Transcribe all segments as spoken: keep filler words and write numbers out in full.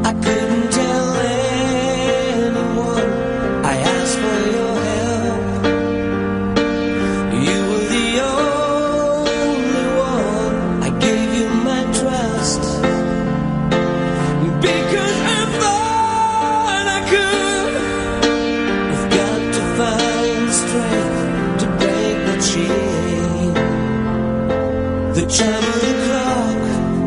I couldn't tell anyone. I asked for your help. You were the only one. I gave you my trust because I thought I could. We've got to find strength to break the chain. The chime of the clock,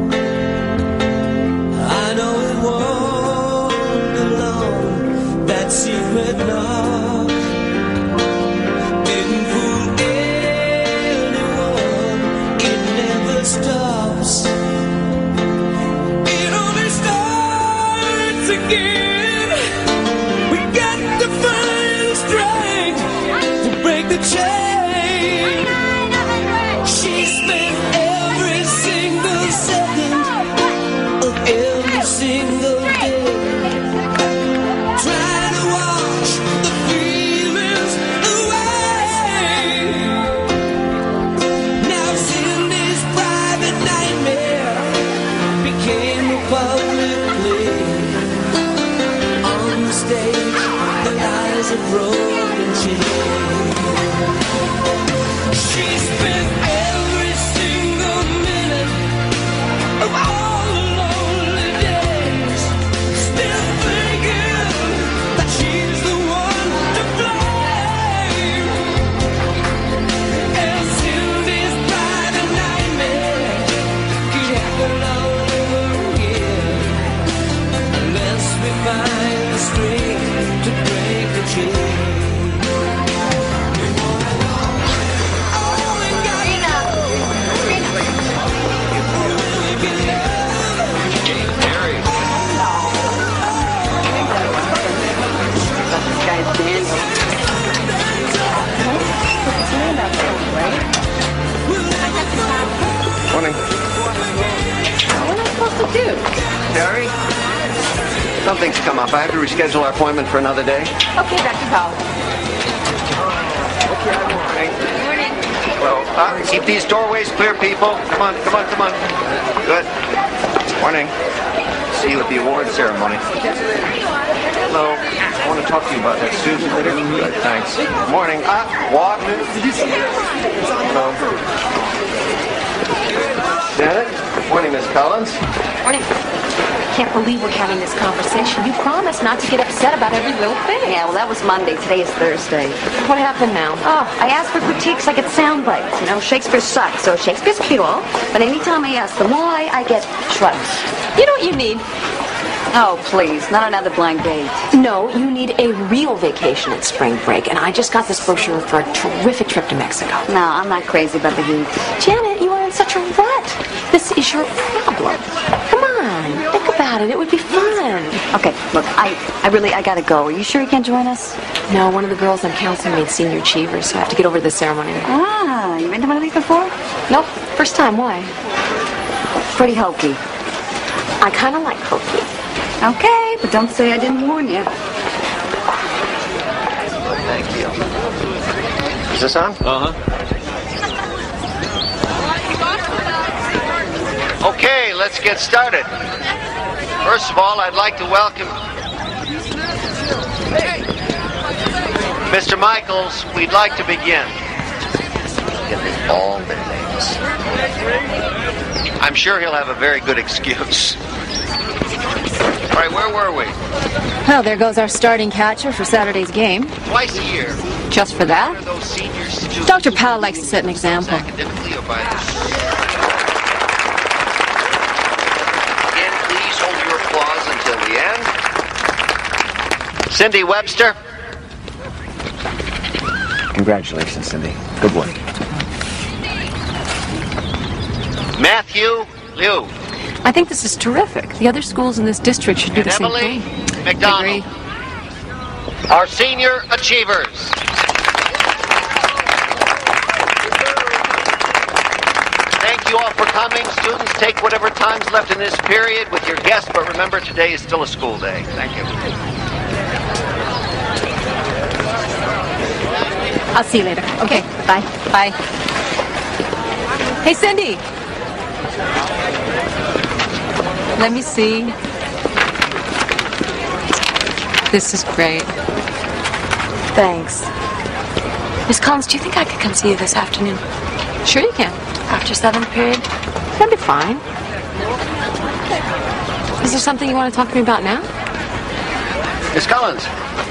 I know it won't be long. That secret knock didn't fool anyone. It never stops. It only starts again. We got to find strength to break the chain. She spent every single second of every single day trying to wash the feelings away. Now Cindy's private nightmare became a public play. On the stage, the lies of broken chains. She spent every single minute of all the lonely days still thinking that she's the one to blame. And Cindy's private nightmare could happen all over again unless we find the strength to break the chain. Morning. What am I supposed to do? Terry? Something's come up. I have to reschedule our appointment for another day. Okay, Doctor Powell. Morning. Morning. Well, uh, keep these doorways clear, people. Come on, come on, come on. Good. Morning. See you at the award ceremony. Hello. I want to talk to you about that Susan later. Good, thanks. Morning. Ah, walk. Hello. Janet. Morning, Miss Collins. Morning. I can't believe we're having this conversation. You promised not to get upset about every little thing. Yeah, well, that was Monday. Today is Thursday. What happened now? Oh, I asked for critiques like it's sound bites. You know, Shakespeare sucks, so Shakespeare's pure. But anytime I ask them why, I get shrugs. You know what you need? Oh, please, not another blind date. No, you need a real vacation at spring break. And I just got this brochure for a terrific trip to Mexico. No, I'm not crazy about the heat. Janet, you are in such a rut. This is your problem. Come on, think about it. It would be fun. Okay, look, I, I really, I gotta go. Are you sure you can't join us? No, one of the girls on council made senior achievers, so I have to get over to the ceremony. Ah, you been to one of these before? Nope, first time. Why? Pretty hokey. I kind of like hokey. Okay, but don't say I didn't warn you. Thank you. Is this on? Uh-huh. Okay, let's get started. First of all, I'd like to welcome Mister Michaels. We'd like to begin. Get all the names. I'm sure he'll have a very good excuse. All right, where were we? Well, there goes our starting catcher for Saturday's game. Twice a year. Just for that? What are those senior students Doctor Powell likes to set an example. academically or by the... Again, please hold your applause until the end. Cindy Webster. Congratulations, Cindy. Good work. Matthew Liu. I think this is terrific. The other schools in this district should do And the same Emily thing. McDonald. Our senior achievers. Thank you all for coming. Students, take whatever time's left in this period with your guests, but remember, today is still a school day. Thank you. I'll see you later. Okay, bye. Bye. Hey, Cindy. Let me see. This is great. Thanks. Miss Collins, do you think I could come see you this afternoon? Sure you can. After seventh period? That'd be fine. Is there something you want to talk to me about now? Miss Collins.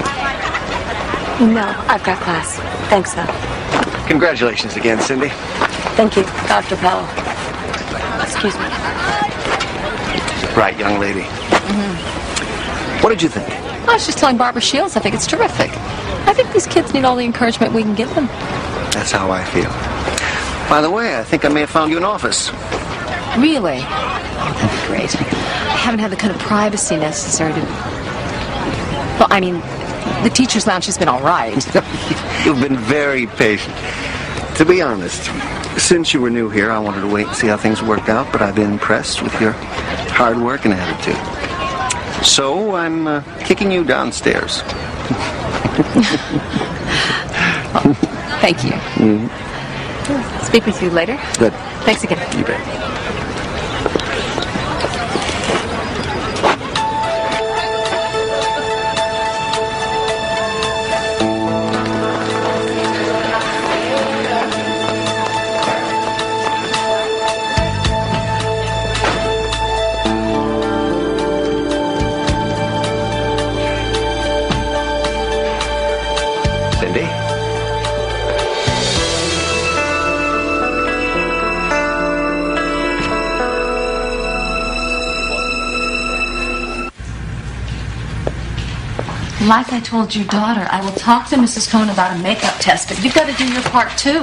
No, I've got class. Thanks, though. Congratulations again, Cindy. Thank you, Doctor Powell. Excuse me. Right, young lady. Mm-hmm. What did you think? I was just telling Barbara Shields I think it's terrific. I think these kids need all the encouragement we can give them. That's how I feel. By the way, I think I may have found you an office. Really? Oh, that'd be great. I haven't had the kind of privacy necessary to... Well, I mean, the teacher's lounge has been all right. You've been very patient. To be honest, since you were new here, I wanted to wait and see how things worked out, but I've been impressed with your hard work and attitude. So I'm uh, kicking you downstairs. Well, thank you. Mm-hmm. Speak with you later. Good. Thanks again. You bet. Like I told your daughter, I will talk to Missus Cohn about a makeup test, but you've got to do your part, too.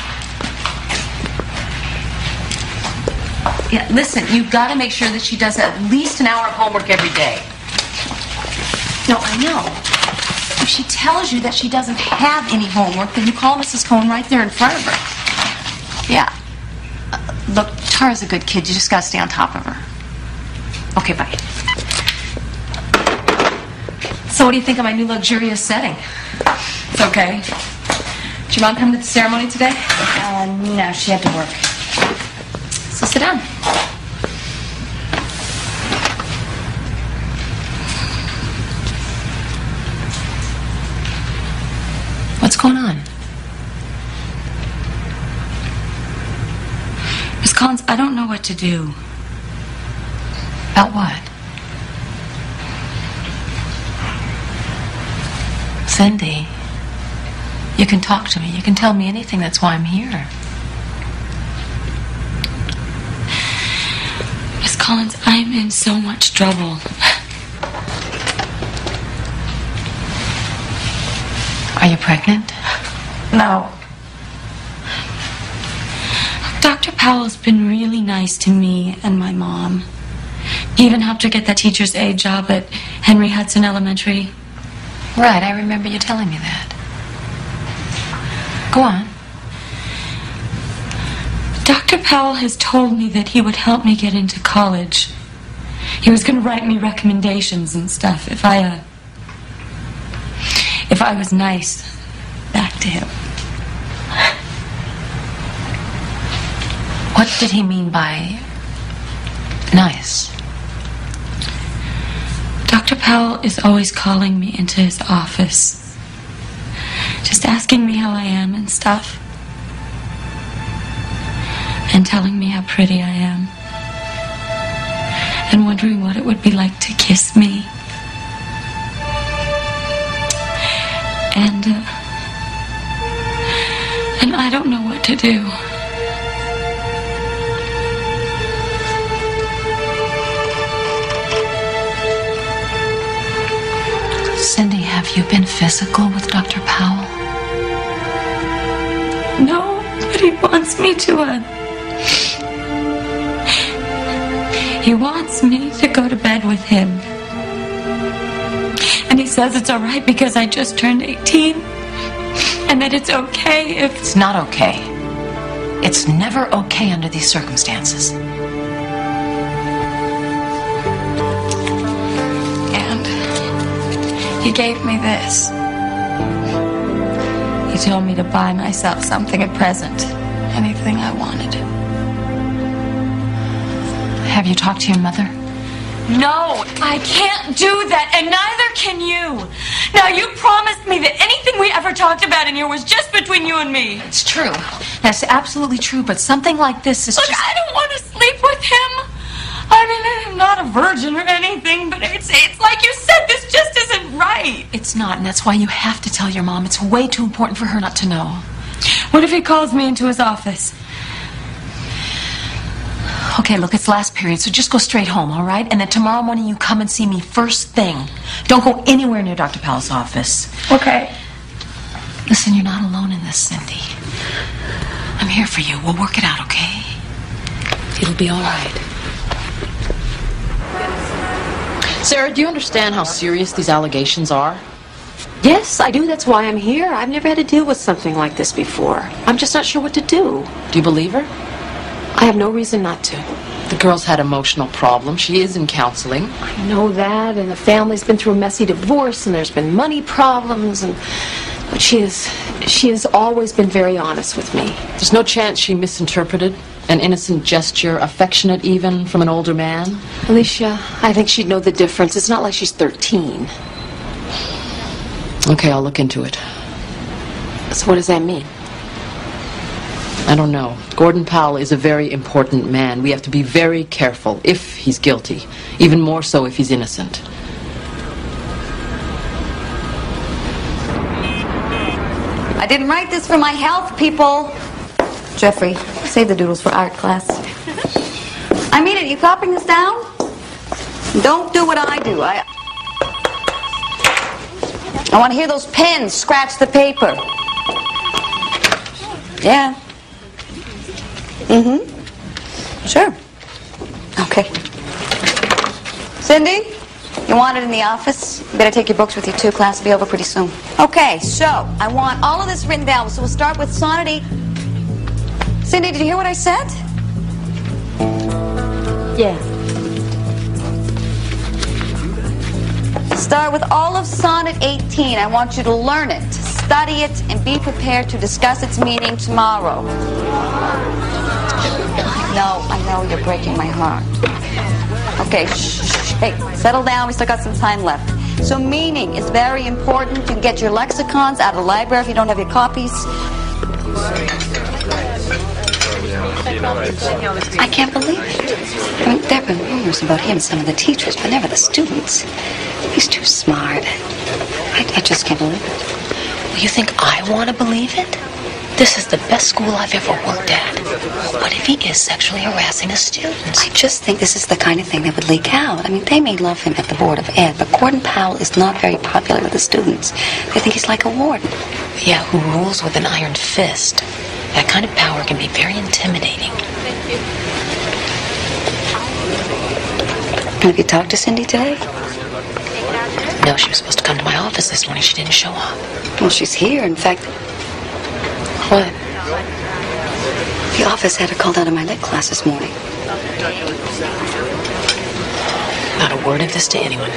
Yeah, listen, you've got to make sure that she does at least an hour of homework every day. No, I know. If she tells you that she doesn't have any homework, then you call Missus Cohn right there in front of her. Yeah. Uh, look, Tara's a good kid. You just got to stay on top of her. Okay, bye. So what do you think of my new luxurious setting? It's okay. Did your mom come to the ceremony today? Uh, no, she had to work. So sit down. What's going on? Miss Collins, I don't know what to do. About what? Cindy, you can talk to me. You can tell me anything. That's why I'm here. Miss Collins, I'm in so much trouble. Are you pregnant? No. Doctor Powell's been really nice to me and my mom. He even helped her get that teacher's aide job at Henry Hudson Elementary. Right, I remember you telling me that. Go on. Doctor Powell has told me that he would help me get into college. He was going to write me recommendations and stuff if I, uh... if I was nice back to him. What did he mean by nice? Doctor Powell is always calling me into his office, just asking me how I am and stuff, and telling me how pretty I am, and wondering what it would be like to kiss me. And, uh, and I don't know what to do. Cindy, have you been physical with Doctor Powell? No, but he wants me to, uh... He wants me to go to bed with him. And he says it's all right because I just turned eighteen. And that it's okay if... It's not okay. It's never okay under these circumstances. He gave me this. He told me to buy myself something, a present. Anything I wanted. Have you talked to your mother? No, I can't do that, and neither can you. Now, you promised me that anything we ever talked about in here was just between you and me. It's true. That's absolutely true, but something like this is Look, just... I don't want to sleep with him. I mean, I'm not a virgin or anything, but it's, it's like you said, this just isn't right. It's not, and that's why you have to tell your mom. It's way too important for her not to know. What if he calls me into his office? Okay, look, it's last period, so just go straight home, all right? And then tomorrow morning you come and see me first thing. Don't go anywhere near Doctor Powell's office. Okay. Listen, you're not alone in this, Cindy. I'm here for you. We'll work it out, okay? It'll be all right. Sarah, do you understand how serious these allegations are? Yes, I do. That's why I'm here. I've never had to deal with something like this before. I'm just not sure what to do. Do you believe her? I have no reason not to. The girl's had emotional problems. She is in counseling. I know that, and the family's been through a messy divorce, and there's been money problems, and but she is she has always been very honest with me. There's no chance she misinterpreted an innocent gesture, affectionate even, from an older man? Alicia, I think she'd know the difference. It's not like she's thirteen. Okay, I'll look into it. So what does that mean? I don't know. Gordon Powell is a very important man. We have to be very careful if he's guilty, even more so if he's innocent. I didn't write this for my health, people. Jeffrey, save the doodles for art class. I mean it. You copying this down? Don't do what I do. I I want to hear those pens scratch the paper. Yeah. Mm-hmm. Sure. Okay. Cindy, you want it in the office? You better take your books with you too. Class will be over pretty soon. Okay, so I want all of this written down. So we'll start with sonnet eight. Cindy, did you hear what I said? Yeah. Start with all of sonnet eighteen. I want you to learn it, study it, and be prepared to discuss its meaning tomorrow. No, I know you're breaking my heart. Okay, shh, shh, hey, settle down. We still got some time left. So meaning is very important. You can get your lexicons out of the library if you don't have your copies. I can't believe it. I mean, there have been rumors about him, some of the teachers, but never the students. He's too smart. I, I just can't believe it. Well, you think I want to believe it? This is the best school I've ever worked at. What if he is sexually harassing his students? I just think this is the kind of thing that would leak out. I mean, they may love him at the Board of Ed, but Gordon Powell is not very popular with the students. They think he's like a warden. Yeah, who rules with an iron fist. That kind of power can be very intimidating. Have you talked to Cindy today? No, she was supposed to come to my office this morning. She didn't show up. Well, she's here. In fact, What? the office had her called out of my lit class this morning. Not a word of this to anyone.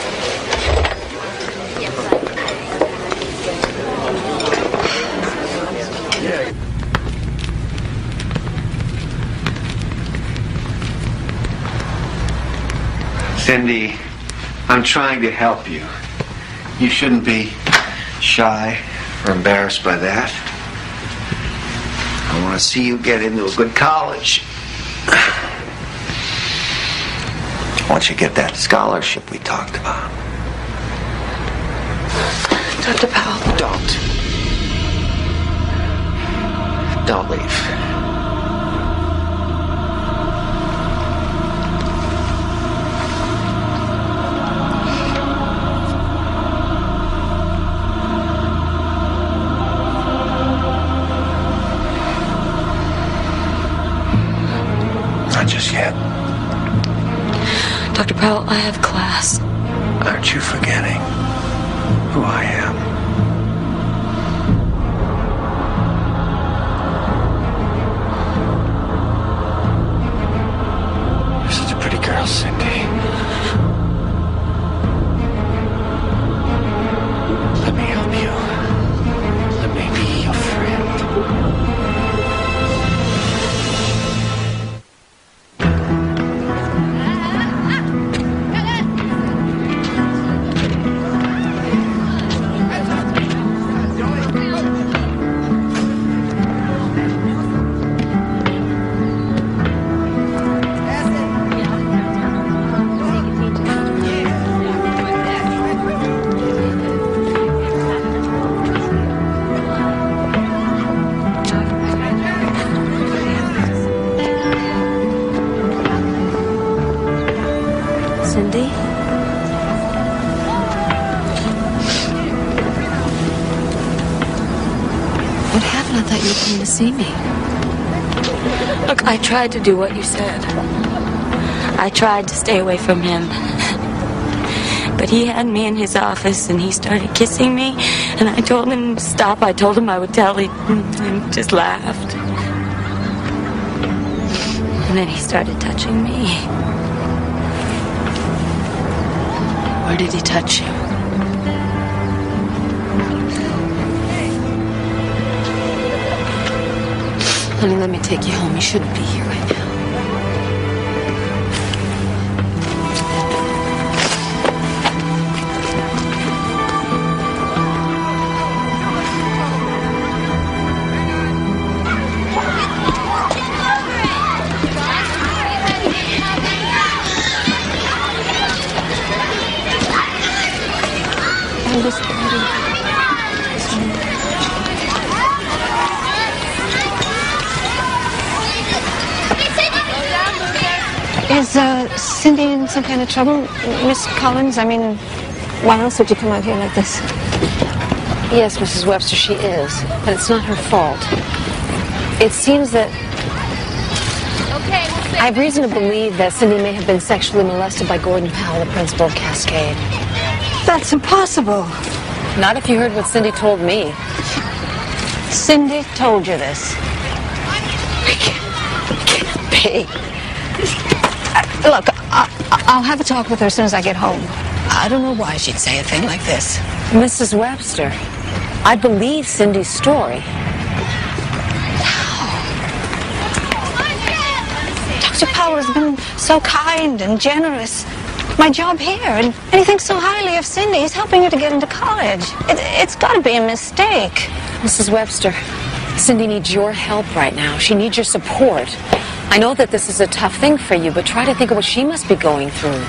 Cindy, I'm trying to help you. You shouldn't be shy or embarrassed by that. I want to see you get into a good college. I want you to get that scholarship we talked about. Doctor Powell. Don't. Don't leave. Not just yet. Doctor Powell, I have class. Aren't you forgetting who I am? You're such a pretty girl, Cindy. Let me help you. Let me be your friend. you came to see me? Look, I tried to do what you said. I tried to stay away from him. But he had me in his office and he started kissing me, and I told him to stop. I told him I would tell. He, he just laughed. And then he started touching me. Where did he touch you? Honey, let me take you home. You shouldn't be here right now. Is uh, Cindy in some kind of trouble, Miss Collins? I mean, why else would you come out here like this? Yes, Missus Webster, she is. But it's not her fault. It seems that... Okay, I have reason to believe that Cindy may have been sexually molested by Gordon Powell, the principal of Cascade. That's impossible. Not if you heard what Cindy told me. Cindy told you this. It can't be. Look, I, I'll have a talk with her as soon as I get home. I don't know why she'd say a thing like this. Missus Webster, I believe Cindy's story. Doctor Powell has been so kind and generous. My job here, and, and he thinks so highly of Cindy. He's helping her to get into college. It, it's got to be a mistake. Missus Webster, Cindy needs your help right now. She needs your support. I know that this is a tough thing for you, but try to think of what she must be going through.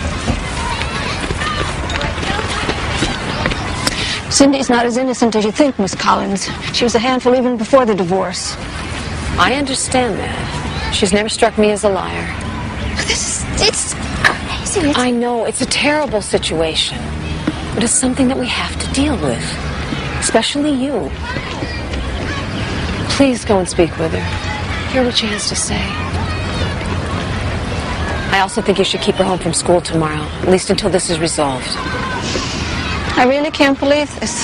Cindy's not as innocent as you think, Miss Collins. She was a handful even before the divorce. I understand that. She's never struck me as a liar. This is, it's crazy. It's... I know, it's a terrible situation. But it's something that we have to deal with. Especially you. Please go and speak with her. Hear what she has to say. I also think you should keep her home from school tomorrow, at least until this is resolved. I really can't believe this.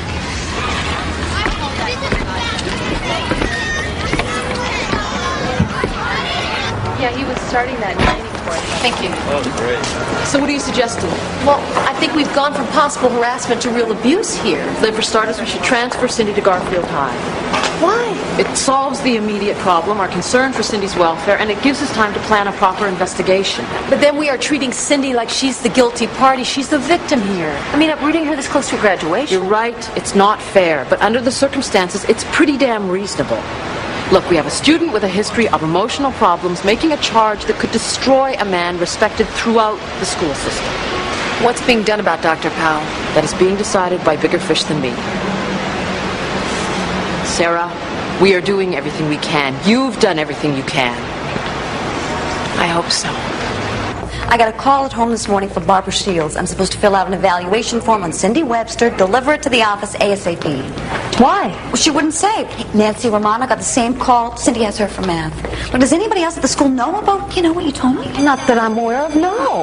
Yeah, he was starting that training course. Thank you. Oh, great. So what are you suggesting? Well, I think we've gone from possible harassment to real abuse here. Then for starters, we should transfer Cindy to Garfield High. Why? It solves the immediate problem, our concern for Cindy's welfare, and it gives us time to plan a proper investigation. But then we are treating Cindy like she's the guilty party. She's the victim here. I mean, uprooting her this close to graduation. You're right, it's not fair, but under the circumstances, it's pretty damn reasonable. Look, we have a student with a history of emotional problems making a charge that could destroy a man respected throughout the school system. What's being done about Doctor Powell? That is being decided by bigger fish than me. Sarah, we are doing everything we can. You've done everything you can. I hope so. I got a call at home this morning from Barbara Shields. I'm supposed to fill out an evaluation form on Cindy Webster, deliver it to the office ASAP. Why? Well, she wouldn't say. Nancy Romano got the same call. Cindy has her for math. But does anybody else at the school know about, you know, what you told me? Not that I'm aware of, no.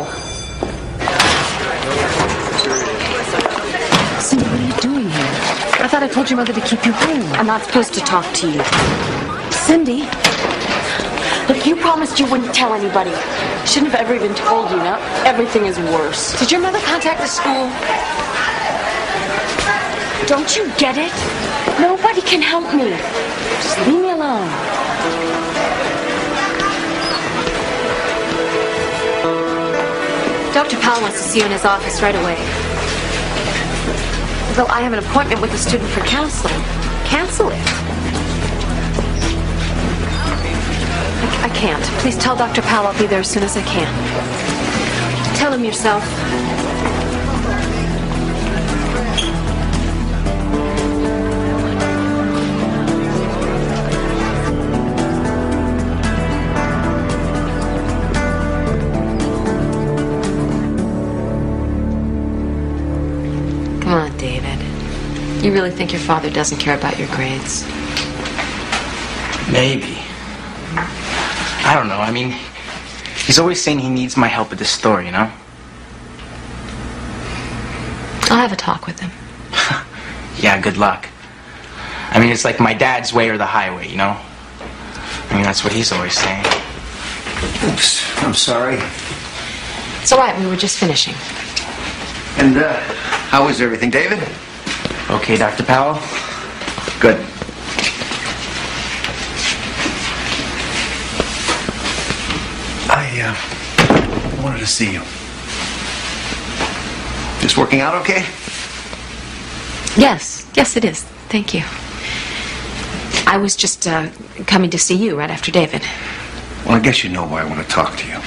Cindy, what are you doing here? I thought I told your mother to keep you home. I'm not supposed to talk to you. Cindy? Look, you promised you wouldn't tell anybody. Shouldn't have ever even told you. Now everything is worse. Did your mother contact the school? Don't you get it? Nobody can help me. Just leave me alone. Doctor Powell wants to see you in his office right away. Though I have an appointment with the student for counseling. Cancel it. I, I can't. Please tell Doctor Powell I'll be there as soon as I can. Tell him yourself. Come on, David. You really think your father doesn't care about your grades? Maybe. I don't know. I mean, he's always saying he needs my help with this store, you know? I'll have a talk with him. Yeah, good luck. I mean, it's like my dad's way or the highway, you know? I mean, that's what he's always saying. Oops, I'm sorry. It's all right. We were just finishing. And, uh, how is everything, David? Okay, Doctor Powell? Good. I, uh, wanted to see you. Just working out okay? Yes. Yes, it is. Thank you. I was just uh, coming to see you right after David. Well, I guess you know why I want to talk to you.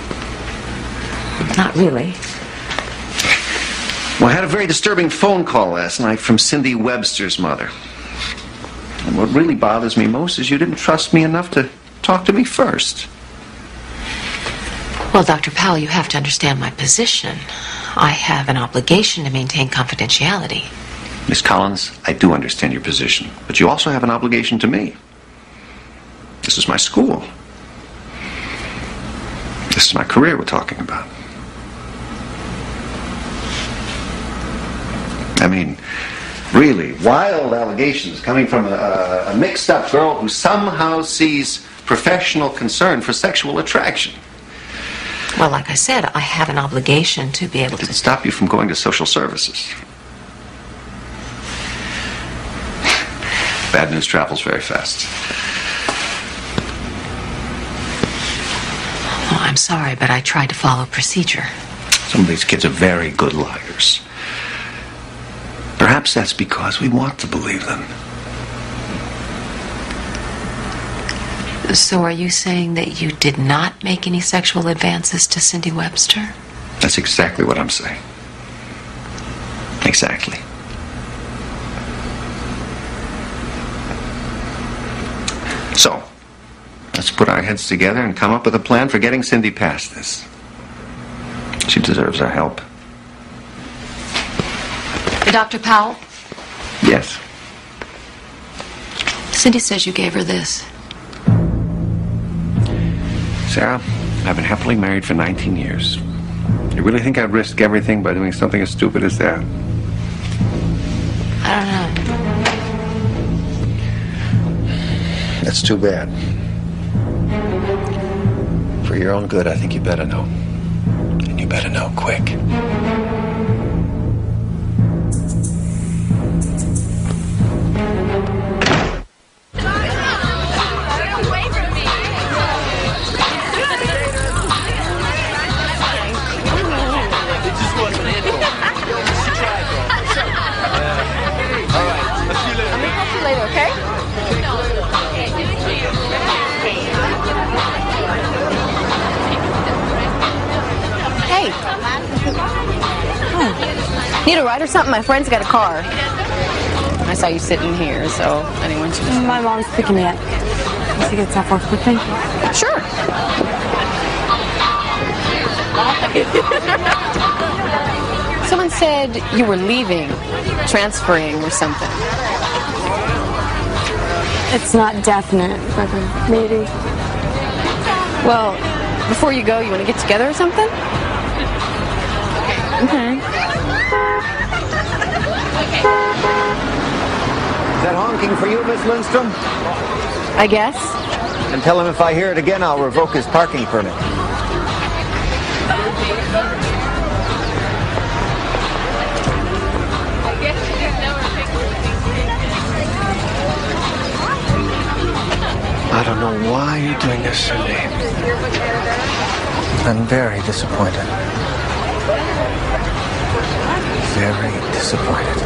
Not really. Well, I had a very disturbing phone call last night from Cindy Webster's mother. And what really bothers me most is you didn't trust me enough to talk to me first. Well, Doctor Powell, you have to understand my position. I have an obligation to maintain confidentiality. Miss Collins, I do understand your position, but you also have an obligation to me. This is my school. This is my career we're talking about. I mean, really, wild allegations coming from a, a mixed-up girl who somehow sees professional concern for sexual attraction. Well, like I said, I have an obligation to be able Did to... it stop you from going to social services? Bad news travels very fast. Oh, I'm sorry, but I tried to follow procedure. Some of these kids are very good liars. Perhaps that's because we want to believe them. So are you saying that you did not make any sexual advances to Cindy Webster? That's exactly what I'm saying. Exactly. So, let's put our heads together and come up with a plan for getting Cindy past this. She deserves our help. Hey, Doctor Powell? Yes. Cindy says you gave her this. Sarah, I've been happily married for nineteen years. You really think I'd risk everything by doing something as stupid as that? I don't know. That's too bad. For your own good, I think you better know. And you better know quick. Need a ride or something? My friend's got a car. I saw you sitting here, so I didn't want you to... My mom's picking me up. Can you get stuff off with me? Sure. Someone said you were leaving, transferring or something. It's not definite, but maybe. Well, before you go, you want to get together or something? Okay. Is that honking for you, Miss Lindstrom? I guess. And tell him if I hear it again, I'll revoke his parking permit. I don't know why you're doing this, Cindy. I'm very disappointed. Very disappointed.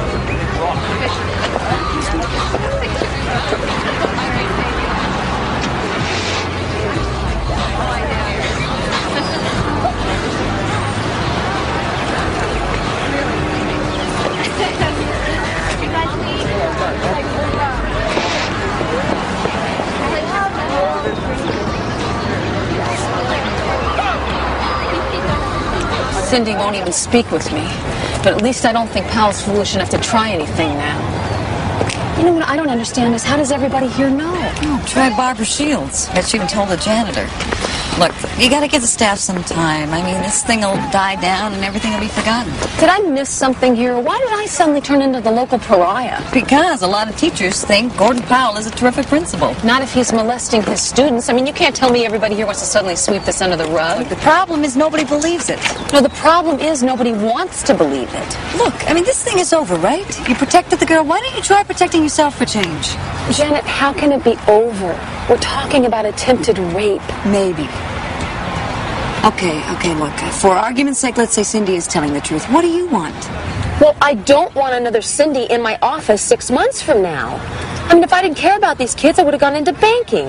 Cindy won't even speak with me. But at least I don't think Powell's foolish enough to try anything now. You know what I don't understand is how does everybody here know? Oh, try Barbara Shields. Bet she even told the janitor. Look, you gotta give the staff some time. I mean, this thing will die down and everything will be forgotten. Did I miss something here? Why did I suddenly turn into the local pariah? Because a lot of teachers think Gordon Powell is a terrific principal. Not if he's molesting his students. I mean, you can't tell me everybody here wants to suddenly sweep this under the rug. Look, the problem is nobody believes it. No, the problem is nobody wants to believe it. Look, I mean, this thing is over, right? You protected the girl. Why don't you try protecting yourself for change? Janet, how can it be over? We're talking about attempted rape. Maybe. Okay, okay, look. For argument's sake, let's say Cindy is telling the truth. What do you want? Well, I don't want another Cindy in my office six months from now. I mean, if I didn't care about these kids, I would have gone into banking.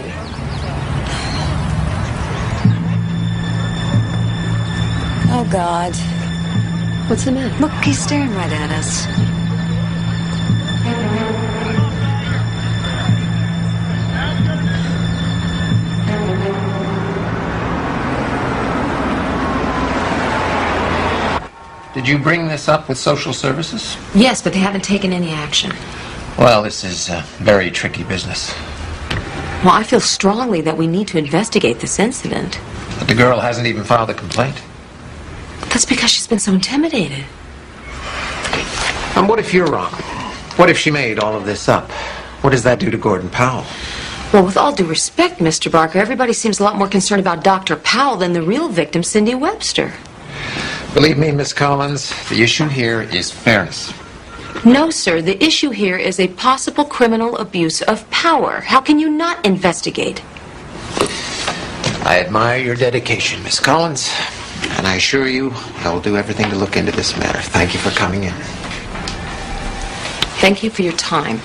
Oh, God. What's the matter? Look, he's staring right at us. Did you bring this up with social services? Yes, but they haven't taken any action. Well, this is uh, very tricky business. Well, I feel strongly that we need to investigate this incident. But the girl hasn't even filed a complaint. That's because she's been so intimidated. And what if you're wrong? What if she made all of this up? What does that do to Gordon Powell? Well, with all due respect, Mister Barker, everybody seems a lot more concerned about Doctor Powell than the real victim, Cindy Webster. Believe me, Miss Collins, the issue here is fairness. No, sir. The issue here is a possible criminal abuse of power. How can you not investigate? I admire your dedication, Miss Collins, and I assure you I will do everything to look into this matter. Thank you for coming in. Thank you for your time.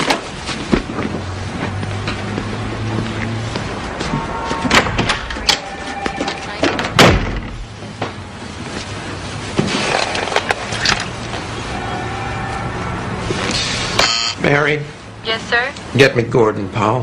Mary? Yes, sir? Get me Gordon Powell.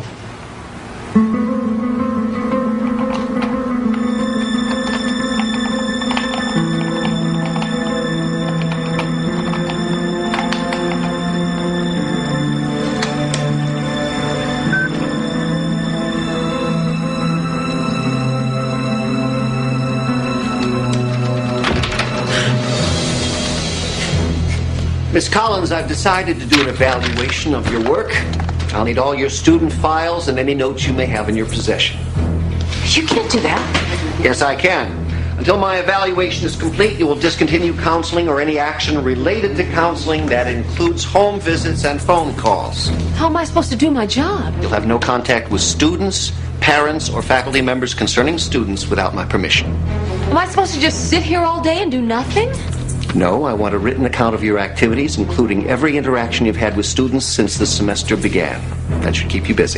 Miss Collins, I've decided to do an evaluation of your work. I'll need all your student files and any notes you may have in your possession. You can't do that. Yes, I can. Until my evaluation is complete, you will discontinue counseling or any action related to counseling that includes home visits and phone calls. How am I supposed to do my job? You'll have no contact with students, parents, or faculty members concerning students without my permission. Am I supposed to just sit here all day and do nothing? No, I want a written account of your activities, including every interaction you've had with students since the semester began. That should keep you busy.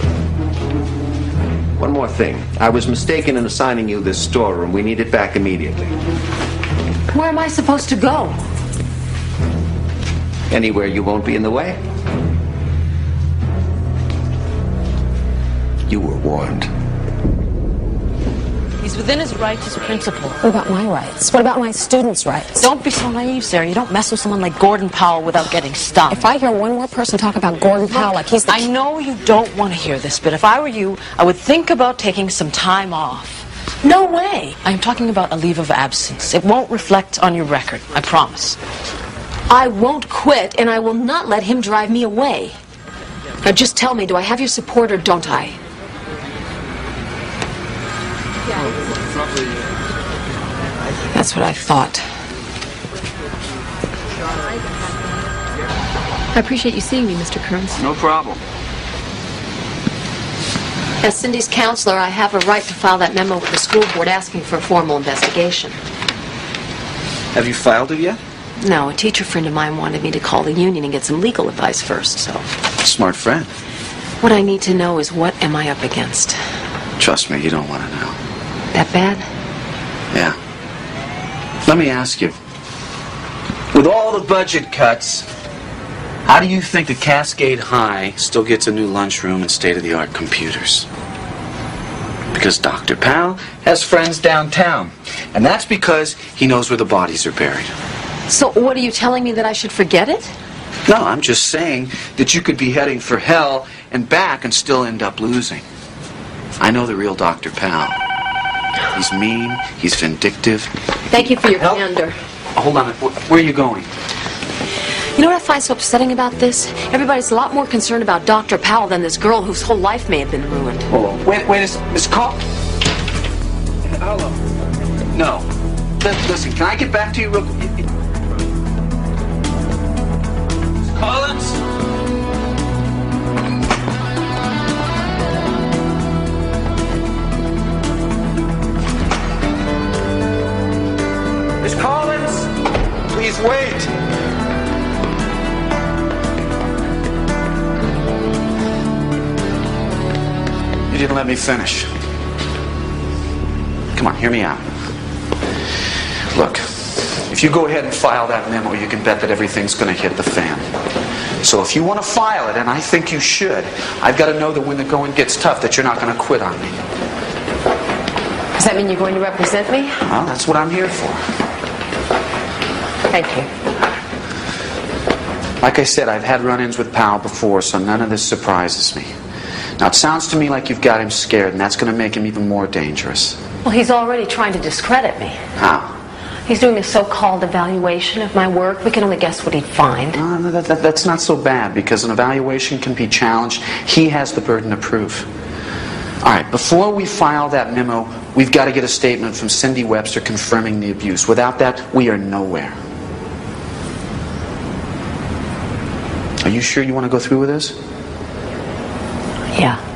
One more thing. I was mistaken in assigning you this storeroom. We need it back immediately. Where am I supposed to go? Anywhere you won't be in the way. You were warned. He's within his rights as principal. What about my rights? What about my students' rights? Don't be so naive, Sarah. You don't mess with someone like Gordon Powell without getting stung. If I hear one more person talk about Gordon Powell like he's the... I know you don't want to hear this, but if I were you, I would think about taking some time off. No way. I'm talking about a leave of absence. It won't reflect on your record, I promise. I won't quit, and I will not let him drive me away. Now just tell me, do I have your support or don't I? That's what I thought. I appreciate you seeing me, Mister Kearns. No problem. As Cindy's counselor, I have a right to file that memo with the school board asking for a formal investigation. Have you filed it yet? No, a teacher friend of mine wanted me to call the union and get some legal advice first, so... Smart friend. What I need to know is what am I up against? Trust me, you don't want to know. That bad? Yeah. Let me ask you. With all the budget cuts, how do you think that Cascade High still gets a new lunchroom and state-of-the-art computers? Because Doctor Powell has friends downtown. And that's because he knows where the bodies are buried. So what are you telling me, that I should forget it? No, I'm just saying that you could be heading for hell and back and still end up losing. I know the real Doctor Powell. He's mean, he's vindictive. Thank you for your candor. Hold on, where are you going? You know what I find so upsetting about this? Everybody's a lot more concerned about Doctor Powell than this girl whose whole life may have been ruined. Oh, wait, wait a second. Miss Call... Hello. No. L- listen, can I get back to you real quick? Miss Collins? Miss Collins? Please wait. You didn't let me finish. Come on, hear me out. Look, if you go ahead and file that memo, you can bet that everything's going to hit the fan. So if you want to file it, and I think you should, I've got to know that when the going gets tough, that you're not going to quit on me. Does that mean you're going to represent me? Well, that's what I'm here for. Thank you. Like I said, I've had run-ins with Powell before, so none of this surprises me. Now, it sounds to me like you've got him scared, and that's going to make him even more dangerous. Well, he's already trying to discredit me. How? He's doing a so-called evaluation of my work. We can only guess what he'd find. Uh, that, that, that's not so bad, because an evaluation can be challenged. He has the burden of proof. All right, before we file that memo, we've got to get a statement from Cindy Webster confirming the abuse. Without that, we are nowhere. Are you sure you want to go through with this? Yeah.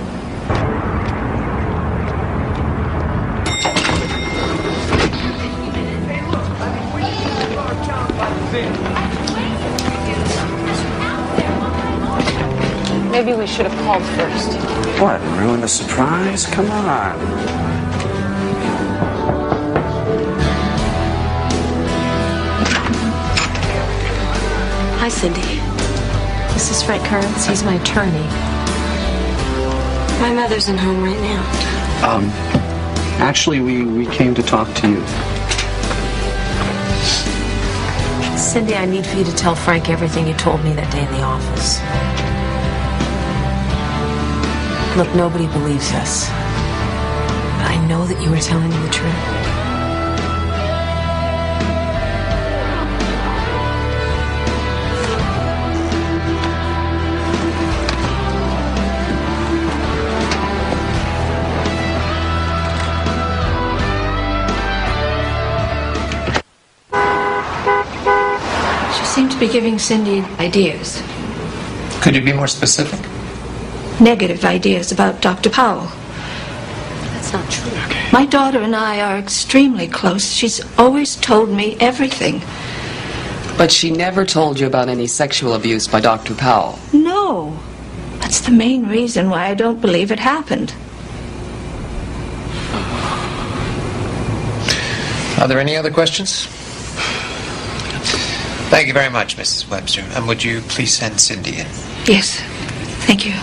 Maybe we should have called first. What? Ruin the surprise? Come on. Hi, Cindy. This is Frank Kearns. He's my attorney. My mother's in home right now. Um, actually, we, we came to talk to you. Cindy, I need for you to tell Frank everything you told me that day in the office. Look, nobody believes us. But I know that you were telling me the truth. She seemed to be giving Cindy ideas. Could you be more specific? Negative ideas about Doctor Powell. That's not true. Okay. My daughter and I are extremely close. She's always told me everything. But she never told you about any sexual abuse by Doctor Powell? No. That's the main reason why I don't believe it happened. Are there any other questions? Thank you very much, Missus Webster. And would you please send Cindy in? Yes. Thank you.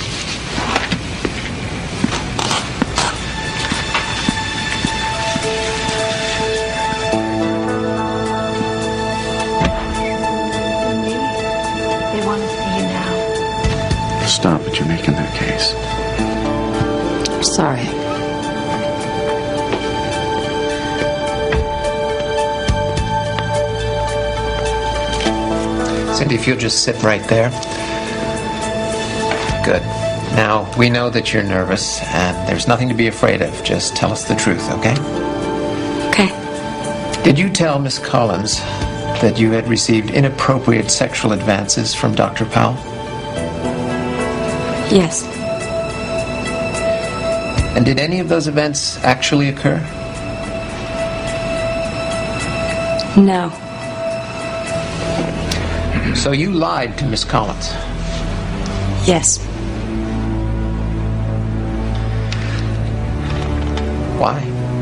Stop it, you're making their case. I'm sorry. Cindy, if you'll just sit right there. Good. Now, we know that you're nervous, and there's nothing to be afraid of. Just tell us the truth, okay? Okay. Did you tell Miss Collins that you had received inappropriate sexual advances from Doctor Powell? Yes. And did any of those events actually occur? No. So you lied to Miss Collins? Yes. Why?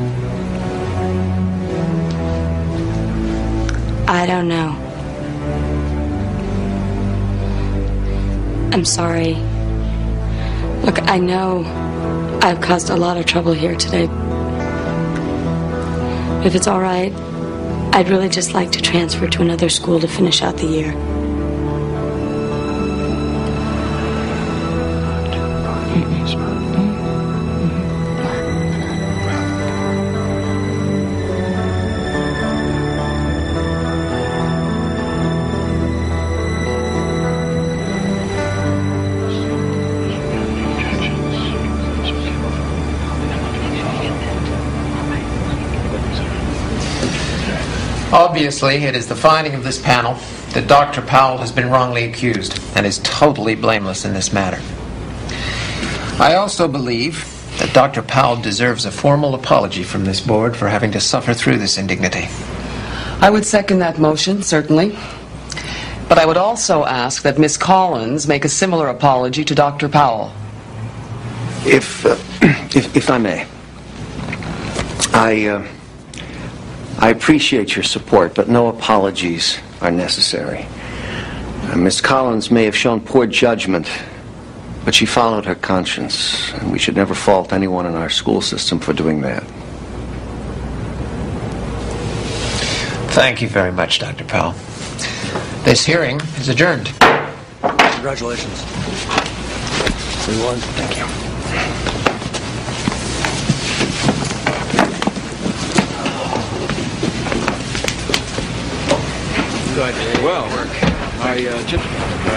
I don't know. I'm sorry. Look, I know I've caused a lot of trouble here today. If it's all right, I'd really just like to transfer to another school to finish out the year. Obviously, it is the finding of this panel that Doctor Powell has been wrongly accused and is totally blameless in this matter. I also believe that Doctor Powell deserves a formal apology from this board for having to suffer through this indignity. I would second that motion, certainly. But I would also ask that Miss Collins make a similar apology to Doctor Powell. If, uh, if, if I may, I, uh, I appreciate your support, but no apologies are necessary. Uh, Miss Collins may have shown poor judgment, but she followed her conscience, and we should never fault anyone in our school system for doing that. Thank you very much, Doctor Powell. This hearing is adjourned. Congratulations. We won. Thank you. Good. Well, I uh, just...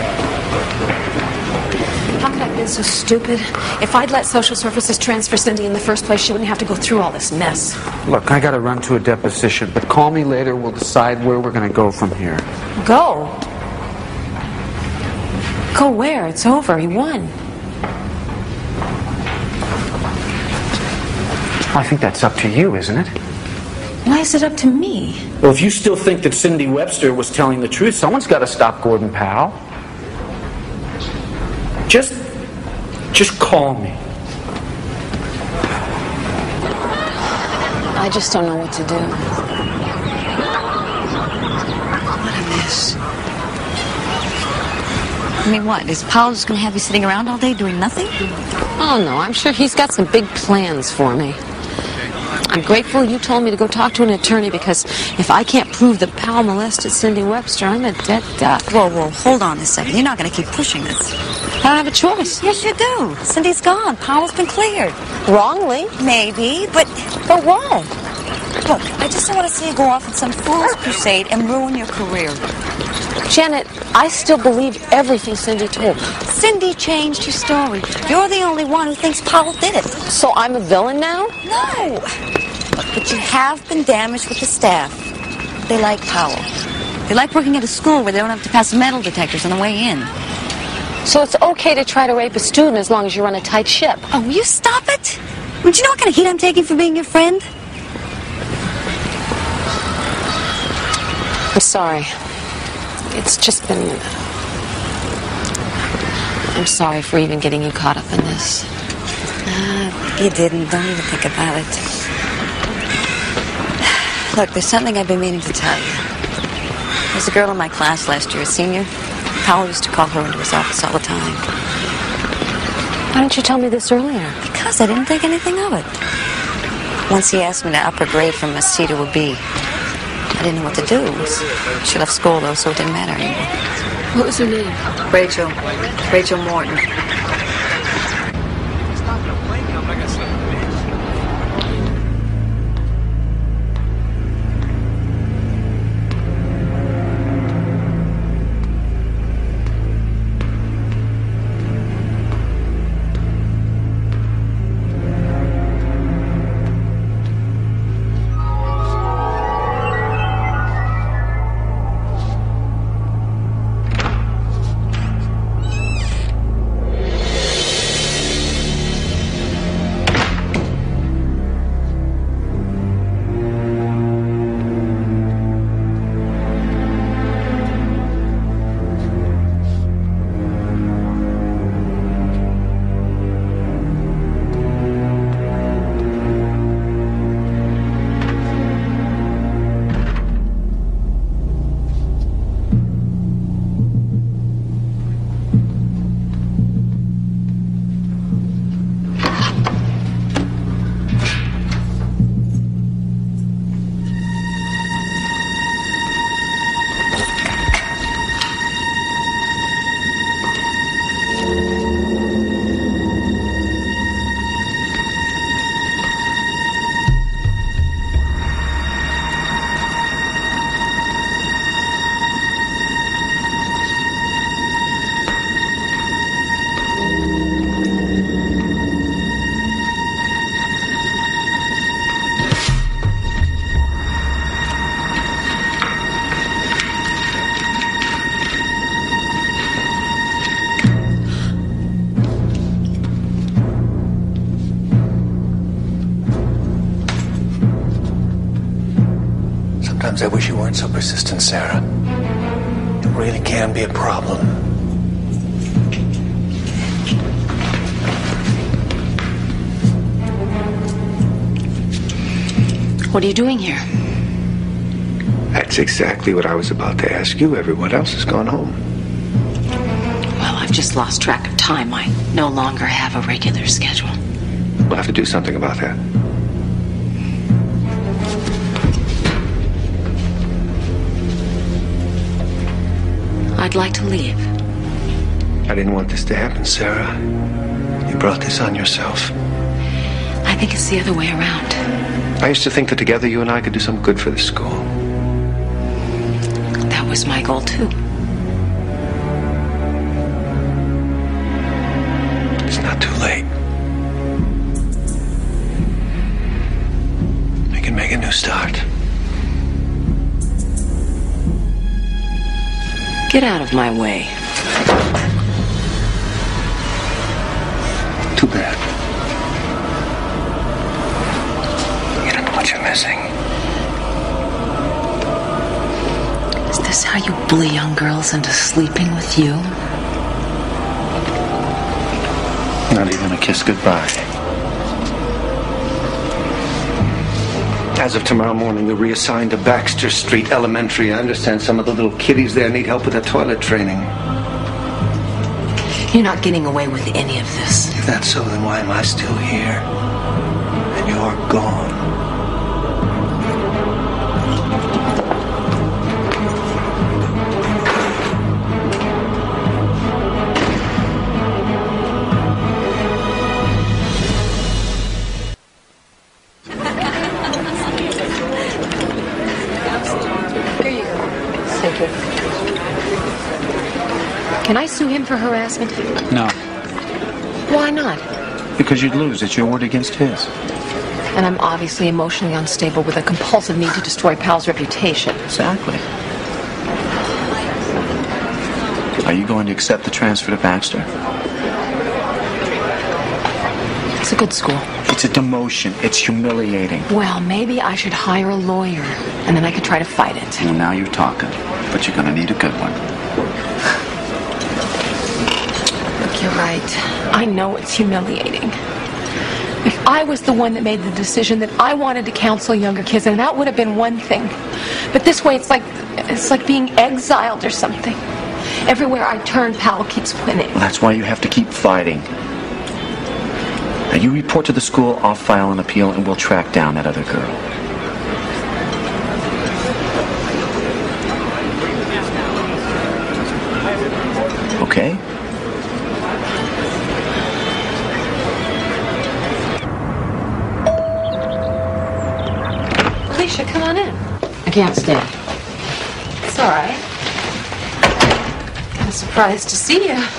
How could I have been so stupid? If I'd let social services transfer Cindy in the first place, she wouldn't have to go through all this mess. Look, I gotta run to a deposition, but call me later. We'll decide where we're gonna go from here. Go? Go where? It's over. He won. I think that's up to you, isn't it? Why is it up to me? Well, if you still think that Cindy Webster was telling the truth, someone's got to stop Gordon Powell. Just, just call me. I just don't know what to do. What a mess. I mean, what? Is Powell just going to have you sitting around all day doing nothing? Oh, no, I'm sure he's got some big plans for me. I'm grateful you told me to go talk to an attorney, because if I can't prove that Powell molested Cindy Webster, I'm a dead duck. Whoa, whoa, hold on a second. You're not going to keep pushing this. I don't have a choice. Yes, you do. Cindy's gone. Powell's been cleared. Wrongly? Maybe, but... But what? Look, I just don't want to see you go off on some fool's crusade and ruin your career. Janet, I still believe everything Cindy told me. Cindy changed your story. You're the only one who thinks Powell did it. So I'm a villain now? No. But you have been damaged with the staff. They like Powell. They like working at a school where they don't have to pass metal detectors on the way in. So it's okay to try to rape a student as long as you run a tight ship? Oh, will you stop it? Don't you know what kind of heat I'm taking for being your friend? I'm sorry. It's just been... I'm sorry for even getting you caught up in this. Uh, you didn't. Don't even think about it. Look, there's something I've been meaning to tell you. There's a girl in my class last year, a senior. Powell used to call her into his office all the time. Why didn't you tell me this earlier? Because I didn't think anything of it. Once he asked me to up her grade from a C to a B. I didn't know what to do. She left school, though, so it didn't matter anymore. What was her name? Rachel. Rachel Morton. Sometimes I wish you weren't so persistent, Sarah. It really can be a problem. What are you doing here? That's exactly what I was about to ask you. Everyone else has gone home. Well, I've just lost track of time. I no longer have a regular schedule. We'll have to do something about that. I'd like to leave. I didn't want this to happen, Sarah. You brought this on yourself. I think it's the other way around. I used to think that together you and I could do some good for the school. That was my goal, too. It's not too late. We can make a new start. Get out of my way. Too bad. You don't know what you're missing. Is this how you bully young girls into sleeping with you? Not even a kiss goodbye. As of tomorrow morning, you're reassigned to Baxter Street Elementary. I understand some of the little kiddies there need help with their toilet training. You're not getting away with any of this. If that's so, then why am I still here? And you're gone. Can I sue him for harassment? No, Why not? because you'd lose. It's your word against his. And I'm obviously emotionally unstable with a compulsive need to destroy Pal's reputation. Exactly. Are you going to accept the transfer to Baxter? It's a good school. It's a demotion. It's humiliating. Well, maybe I should hire a lawyer, and then I could try to fight it. Well, now you're talking. But you're going to need a good one. Look, you're right. I know it's humiliating. If I was the one that made the decision that I wanted to counsel younger kids, then that would have been one thing. But this way, it's like it's like being exiled or something. Everywhere I turn, Pal keeps winning. Well, that's why you have to keep fighting. Now, you report to the school, I'll file an appeal, and we'll track down that other girl. Okay? Alicia, come on in. I can't stay. It's all right. I'm surprised to see you.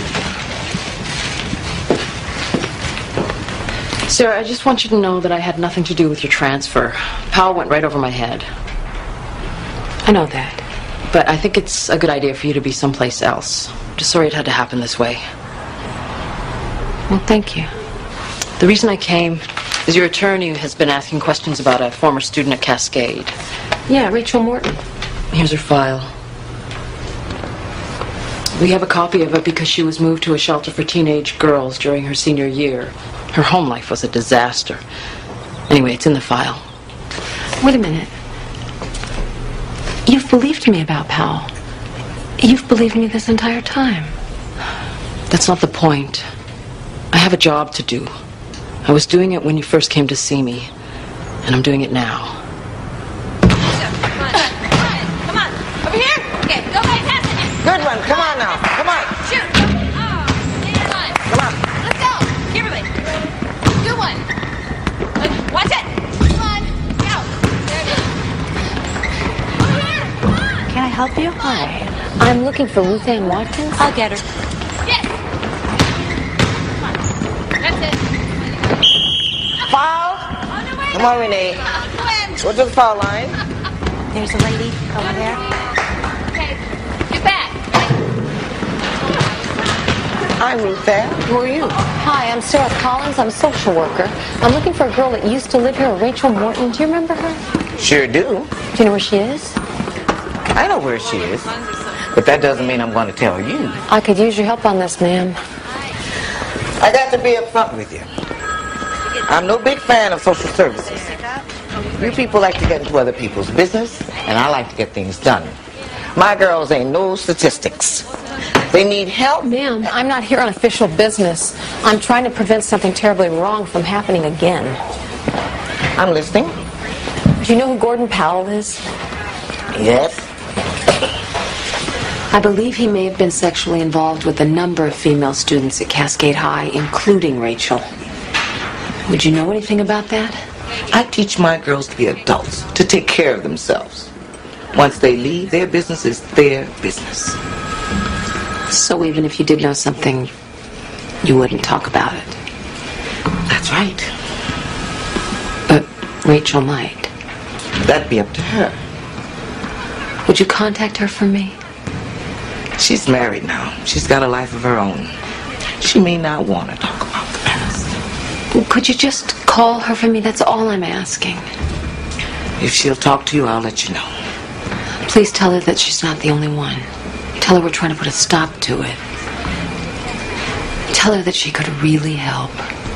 Sarah, I just want you to know that I had nothing to do with your transfer. Powell went right over my head. I know that. But I think it's a good idea for you to be someplace else. I'm just sorry it had to happen this way. Well, thank you. The reason I came is your attorney has been asking questions about a former student at Cascade. Yeah, Rachel Morton. Here's her file. We have a copy of it because she was moved to a shelter for teenage girls during her senior year. Her home life was a disaster. Anyway, it's in the file. Wait a minute. You've believed me about Powell. You've believed me this entire time. That's not the point. I have a job to do. I was doing it when you first came to see me, and I'm doing it now. Come on, over here. Okay, go ahead, pass it. Good one. Come on now. Come on. Shoot. Oh, stay in line. Come on. Let's go. Kimberly. Good one. Good. Watch it. Come on. Go. There it is. Over here. Come on. Can I help you? Hi. I'm looking for Ruth Ann Watkins. I'll get her. Yes. Come on. That's it. Foul. Come on, Renee. Go to the foul line. There's a lady over there. Okay. Get back. I'm Ruth Ann. Who are you? Hi, I'm Sarah Collins. I'm a social worker. I'm looking for a girl that used to live here, Rachel Morton. Do you remember her? Sure do. Do you know where she is? I know where she is, but that doesn't mean I'm going to tell you. I could use your help on this, ma'am. I got to be upfront with you. I'm no big fan of social services. You people like to get into other people's business, and I like to get things done. My girls ain't no statistics. They need help. Ma'am, I'm not here on official business. I'm trying to prevent something terribly wrong from happening again. I'm listening. Do you know who Gordon Powell is? Yes. I believe he may have been sexually involved with a number of female students at Cascade High, including Rachel. Would you know anything about that? I teach my girls to be adults, to take care of themselves. Once they leave, their business is their business. So even if you did know something, you wouldn't talk about it? That's right. But Rachel might. That'd be up to her. Would you contact her for me? She's married now. She's got a life of her own. She may not want to talk about the past. Could you just call her for me? That's all I'm asking. If she'll talk to you, I'll let you know. Please tell her that she's not the only one. Tell her we're trying to put a stop to it. Tell her that she could really help.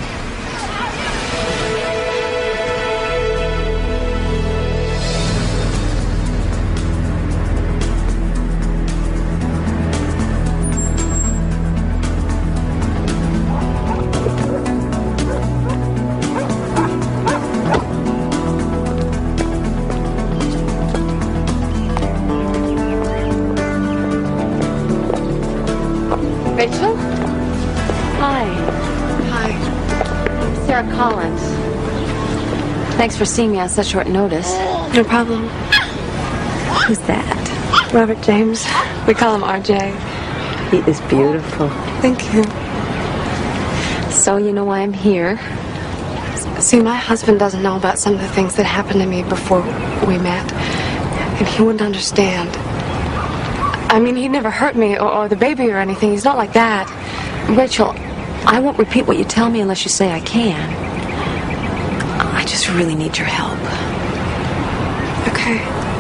Rachel? Hi. Hi. Sarah Collins. Thanks for seeing me on such short notice. No problem. Who's that? Robert James. We call him R J. He is beautiful. Thank you. So you know why I'm here? See, my husband doesn't know about some of the things that happened to me before we met. And he wouldn't understand. I mean, he never hurt me or, or the baby or anything. He's not like that. Rachel, I won't repeat what you tell me unless you say I can. I just really need your help. Okay.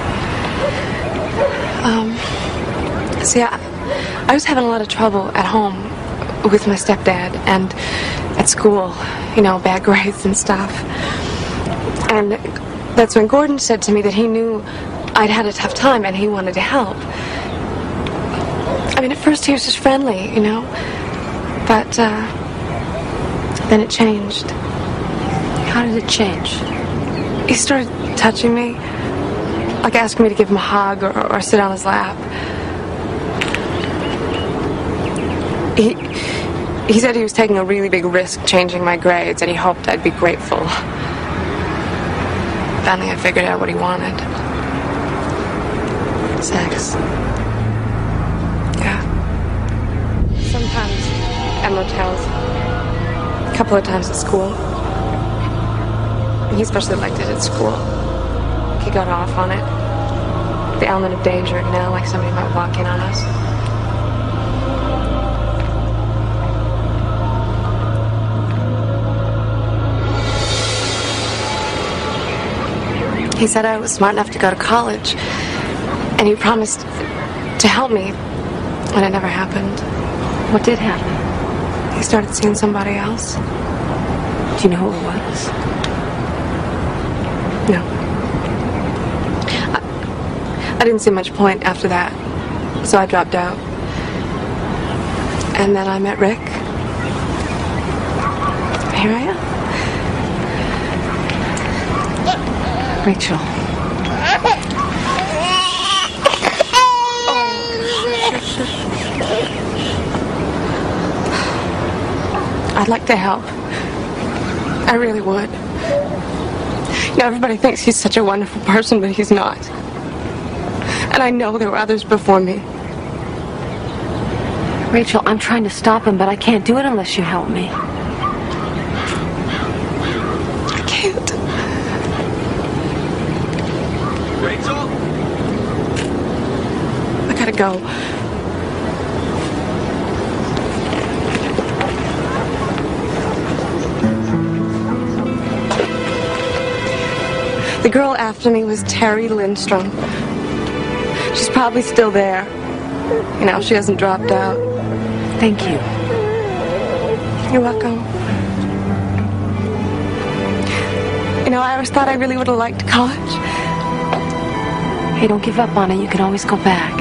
Um, see, I, I was having a lot of trouble at home with my stepdad and at school, you know, bad grades and stuff. And that's when Gordon said to me that he knew I'd had a tough time and he wanted to help. I mean, at first he was just friendly, you know, but uh, then it changed. How did it change? He started touching me, like asking me to give him a hug or, or sit on his lap. He, he said he was taking a really big risk changing my grades, and he hoped I'd be grateful. Finally, I figured out what he wanted. Sex. Sometimes at motels, a couple of times at school. He especially liked it at school. He got off on it. The element of danger, you know, like somebody might walk in on us. He said I was smart enough to go to college, and he promised to help me, and it never happened. What did happen? He started seeing somebody else. Do you know who it was? No. I, I didn't see much point after that, so I dropped out. And then I met Rick. Here I am. Rachel. I'd like to help. I really would. You know, everybody thinks he's such a wonderful person, but he's not. And I know there were others before me. Rachel, I'm trying to stop him, but I can't do it unless you help me. I can't. Rachel? I gotta go. The girl after me was Terry Lindstrom. She's probably still there. You know, she hasn't dropped out. Thank you. You're welcome. You know, I always thought I really would have liked college. Hey, don't give up on it. You can always go back.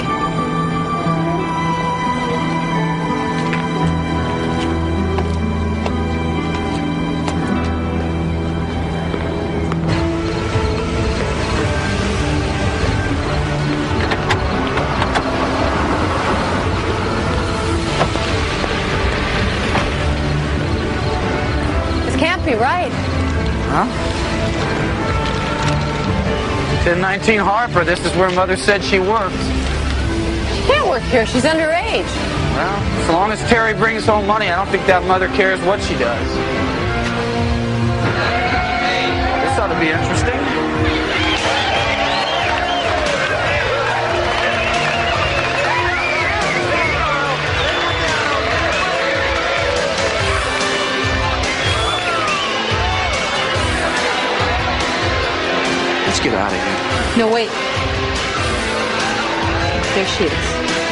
Right. Huh? ten nineteen Harper, this is where Mother said she works. She can't work here. She's underage. Well, so long as Terry brings home money, I don't think that mother cares what she does. This ought to be interesting. Let's get out of here. No, wait. There she is.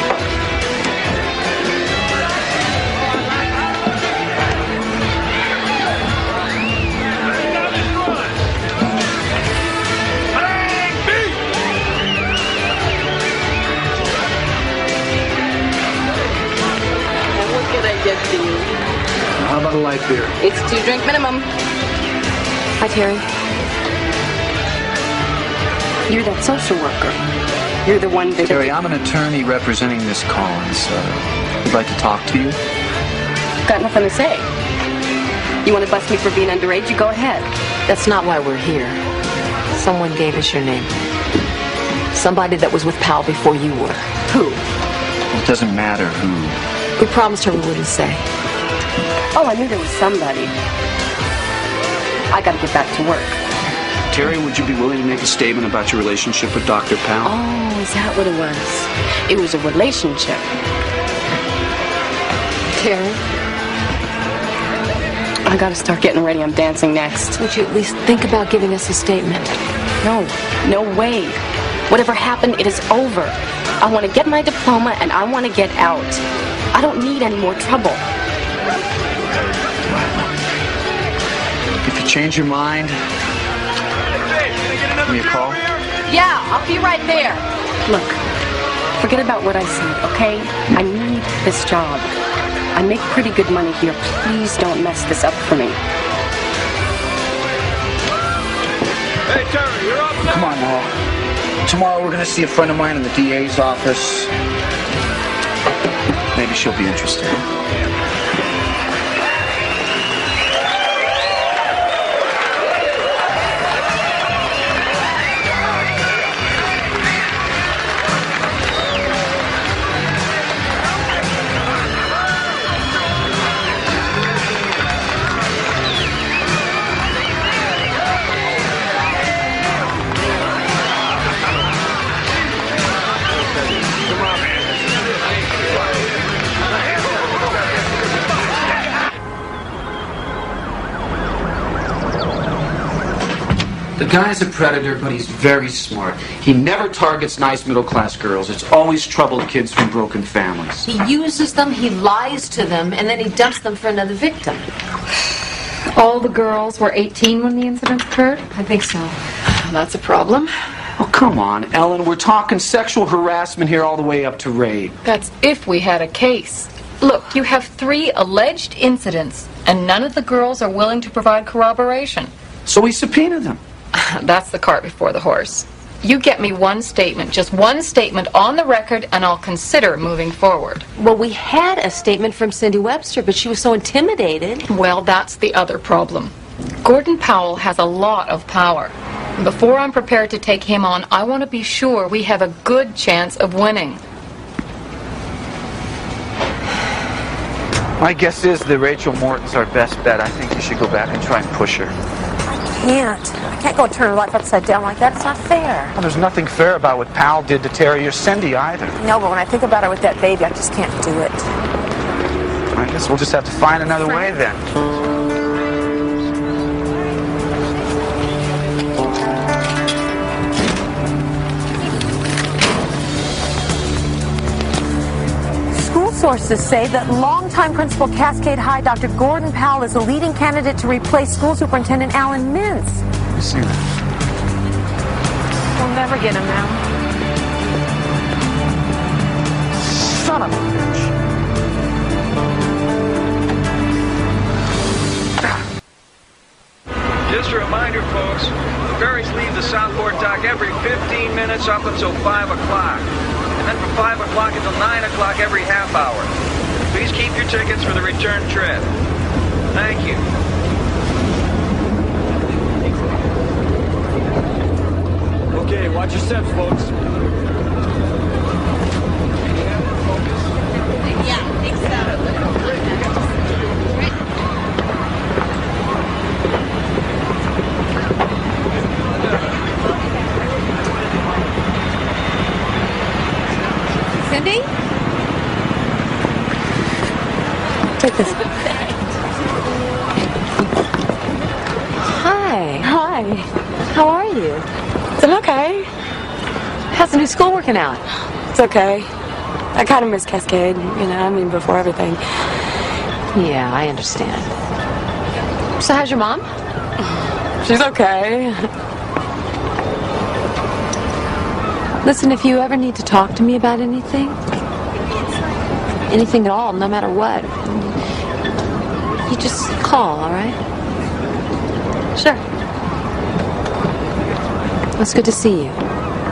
What can I get for you? How about a light beer? It's two drink minimum. Hi, Terry. You're that social worker. You're the one that... Terry, I'm an attorney representing Miss Collins. Uh, I'd like to talk to you. Got nothing to say. You want to bust me for being underage? You go ahead. That's not why we're here. Someone gave us your name. Somebody that was with Pal before you were. Who? It doesn't matter who. We promised her we wouldn't say. Oh, I knew there was somebody. I gotta get back to work. Terry, would you be willing to make a statement about your relationship with Doctor Powell? Oh, is that what it was? It was a relationship. Terry? I gotta start getting ready. I'm dancing next. Would you at least think about giving us a statement? No, no way. Whatever happened, it is over. I want to get my diploma and I want to get out. I don't need any more trouble. If you change your mind, give me a call. Yeah, I'll be right there. Look, forget about what I said, okay? I need this job. I make pretty good money here. Please don't mess this up for me. Hey, Terry, you're up now. Come on, Al. Tomorrow we're going to see a friend of mine in the D A's office. Maybe she'll be interested. The guy's a predator, but he's very smart. He never targets nice middle-class girls. It's always troubled kids from broken families. He uses them, he lies to them, and then he dumps them for another victim. All the girls were eighteen when the incident occurred? I think so. That's a problem. Oh, come on, Ellen. We're talking sexual harassment here all the way up to rape. That's if we had a case. Look, you have three alleged incidents, and none of the girls are willing to provide corroboration. So we subpoena them. That's the cart before the horse. You get me one statement, just one statement on the record, and I'll consider moving forward. Well, we had a statement from Cindy Webster, but she was so intimidated. Well, that's the other problem. Gordon Powell has a lot of power. Before I'm prepared to take him on, I want to be sure we have a good chance of winning. My guess is that Rachel Morton's our best bet. I think you should go back and try and push her. I can't. I can't go and turn her life upside down like that. It's not fair. Well, there's nothing fair about what Powell did to Terry or Cindy either. No, but when I think about her with that baby, I just can't do it. I guess we'll just have to find another way then. sources say that longtime principal Cascade High, Doctor Gordon Powell, is the leading candidate to replace School Superintendent Alan Mintz. You see that? We'll never get him now. Son of a bitch. Just a reminder, folks, the ferries leave the Southport dock every fifteen minutes up until five o'clock. And then from five o'clock until nine o'clock every half hour. Please keep your tickets for the return trip. Thank you. Okay, watch your steps, folks. Yeah, I think so. Cindy? Take this. Hi. Hi. How are you? I'm okay. How's the new school working out? It's okay. I kind of miss Cascade, you know, I mean, before everything. Yeah, I understand. So how's your mom? She's okay. Listen, if you ever need to talk to me about anything, anything at all, no matter what, you just call, all right? Sure. It's good to see you.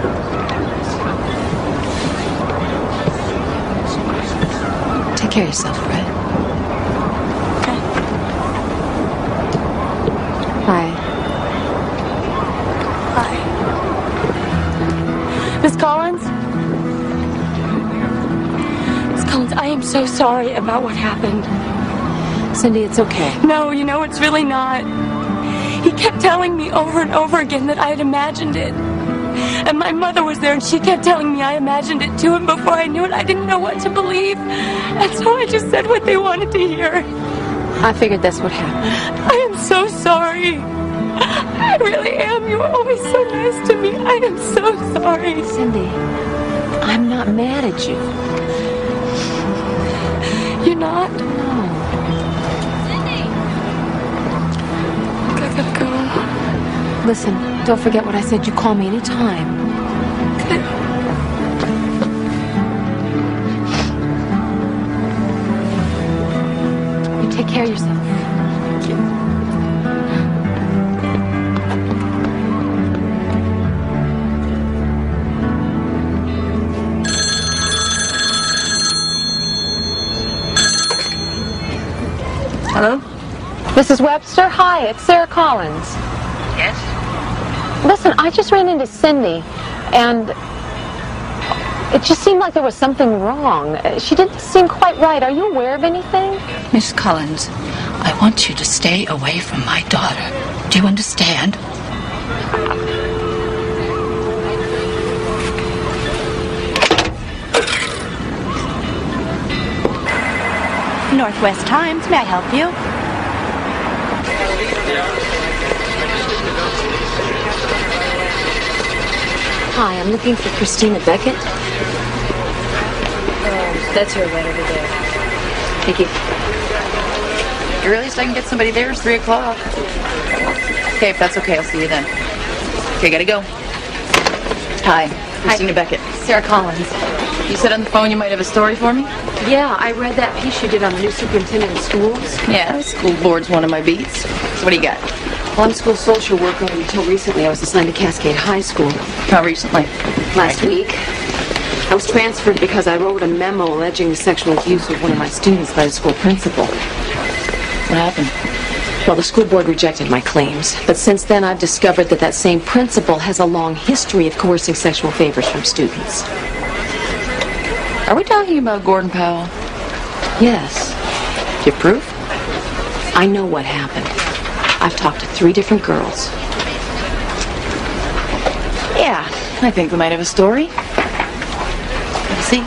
Take care of yourself, Fred. Okay. Bye. Bye. Miss Collins? Miss Collins, I am so sorry about what happened. Cindy, it's okay. No, you know, it's really not. He kept telling me over and over again that I had imagined it. And my mother was there, and she kept telling me I imagined it too, and before I knew it, I didn't know what to believe. And so I just said what they wanted to hear. I figured that's what happened. I am so sorry. I really am. You were always so nice to me. I am so sorry. Cindy, I'm not mad at you. You're not? No. I gotta go. Listen, don't forget what I said. You call me anytime. Okay. You take care of yourself. Hello? Missus Webster? Hi, it's Sarah Collins. Yes? Listen, I just ran into Cindy, and it just seemed like there was something wrong. She didn't seem quite right. Are you aware of anything? Miss Collins, I want you to stay away from my daughter. Do you understand? Northwest Times, may I help you? Hi, I'm looking for Christina Beckett. Oh, that's her right over there. Thank you. The earliest I can get somebody there is three o'clock. Okay, if that's okay, I'll see you then. Okay, gotta go. Hi, Christina Hi. Beckett. Sarah Collins. You said on the phone you might have a story for me? Yeah, I read that piece you did on the new superintendent of schools. Yeah, school board's one of my beats. So what do you got? Well, I'm school social worker, and until recently I was assigned to Cascade High School. How recently? Last week. I was transferred because I wrote a memo alleging the sexual abuse of one of my students by the school principal. What happened? Well, the school board rejected my claims, but since then I've discovered that that same principal has a long history of coercing sexual favors from students. Are we talking about Gordon Powell? Yes. Do you have proof? I know what happened. I've talked to three different girls. Yeah, I think we might have a story. Have a seat.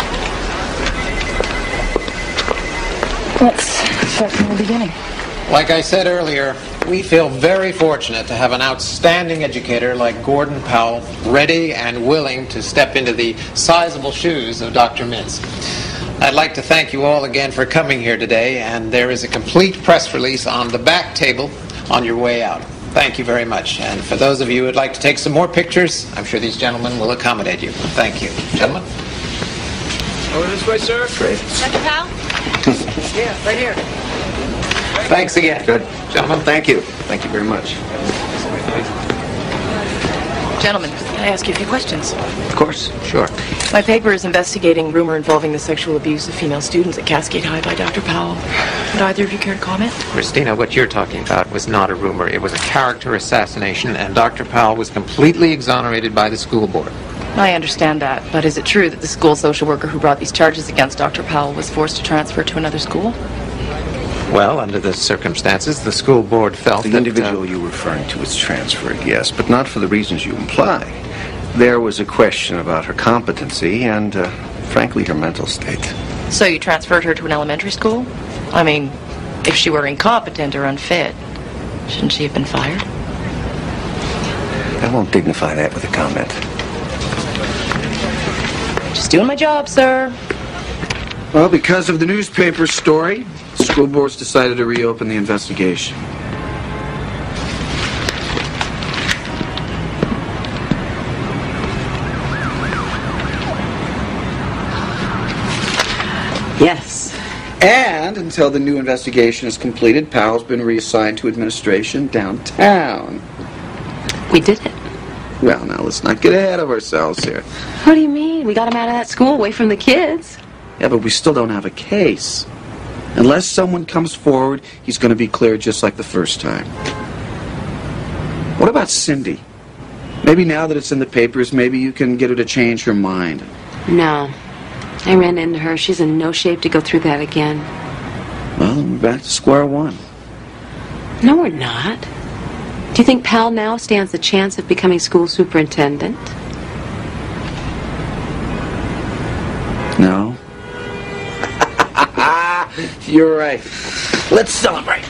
Let's start from the beginning. Like I said earlier, we feel very fortunate to have an outstanding educator like Gordon Powell, ready and willing to step into the sizable shoes of Doctor Mintz. I'd like to thank you all again for coming here today, and there is a complete press release on the back table on your way out. Thank you very much. And for those of you who would like to take some more pictures, I'm sure these gentlemen will accommodate you. Thank you. Gentlemen? Over this way, sir. Great. Doctor Powell? Yeah, right here. Thanks again. Good. Gentlemen? Thank you. Thank you very much. Gentlemen, can I ask you a few questions? Of course. Sure. My paper is investigating rumor involving the sexual abuse of female students at Cascade High by Doctor Powell. Would either of you care to comment? Christina, what you're talking about was not a rumor. It was a character assassination, and Doctor Powell was completely exonerated by the school board. I understand that, but is it true that the school social worker who brought these charges against Doctor Powell was forced to transfer to another school? Well, under the circumstances, the school board felt the that... individual uh, you're referring to is transferred, yes, but not for the reasons you imply. There was a question about her competency and, uh, frankly, her mental state. So you transferred her to an elementary school? I mean, if she were incompetent or unfit, shouldn't she have been fired? I won't dignify that with a comment. Just doing my job, sir. Well, because of the newspaper story, the school board's decided to reopen the investigation. Yes. And until the new investigation is completed, Powell's been reassigned to administration downtown. We did it. Well, now let's not get ahead of ourselves here. What do you mean? We got him out of that school, away from the kids. Yeah, but we still don't have a case. Unless someone comes forward, he's going to be cleared just like the first time. What about Cindy? Maybe now that it's in the papers, maybe you can get her to change her mind. No. I ran into her. She's in no shape to go through that again. Well, then we're back to square one. No, we're not. Do you think Powell now stands a chance of becoming school superintendent? No. You're right. Let's celebrate.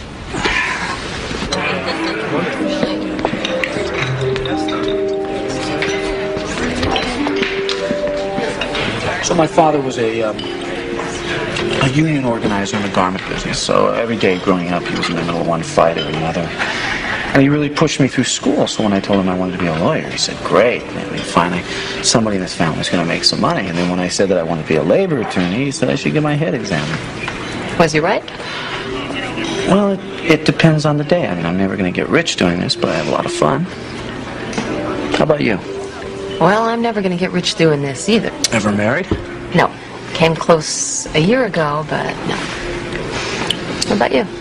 So my father was a, um, a union organizer in the garment business. So every day growing up, he was in the middle of one fight or another. And he really pushed me through school. So when I told him I wanted to be a lawyer, he said, great. And then finally, somebody in this family is going to make some money. And then when I said that I wanted to be a labor attorney, he said I should get my head examined. Was he right? Well, it, it depends on the day. I mean, I'm never going to get rich doing this, but I have a lot of fun. How about you? Well, I'm never going to get rich doing this either. Ever married? No. Came close a year ago, but no. What about you?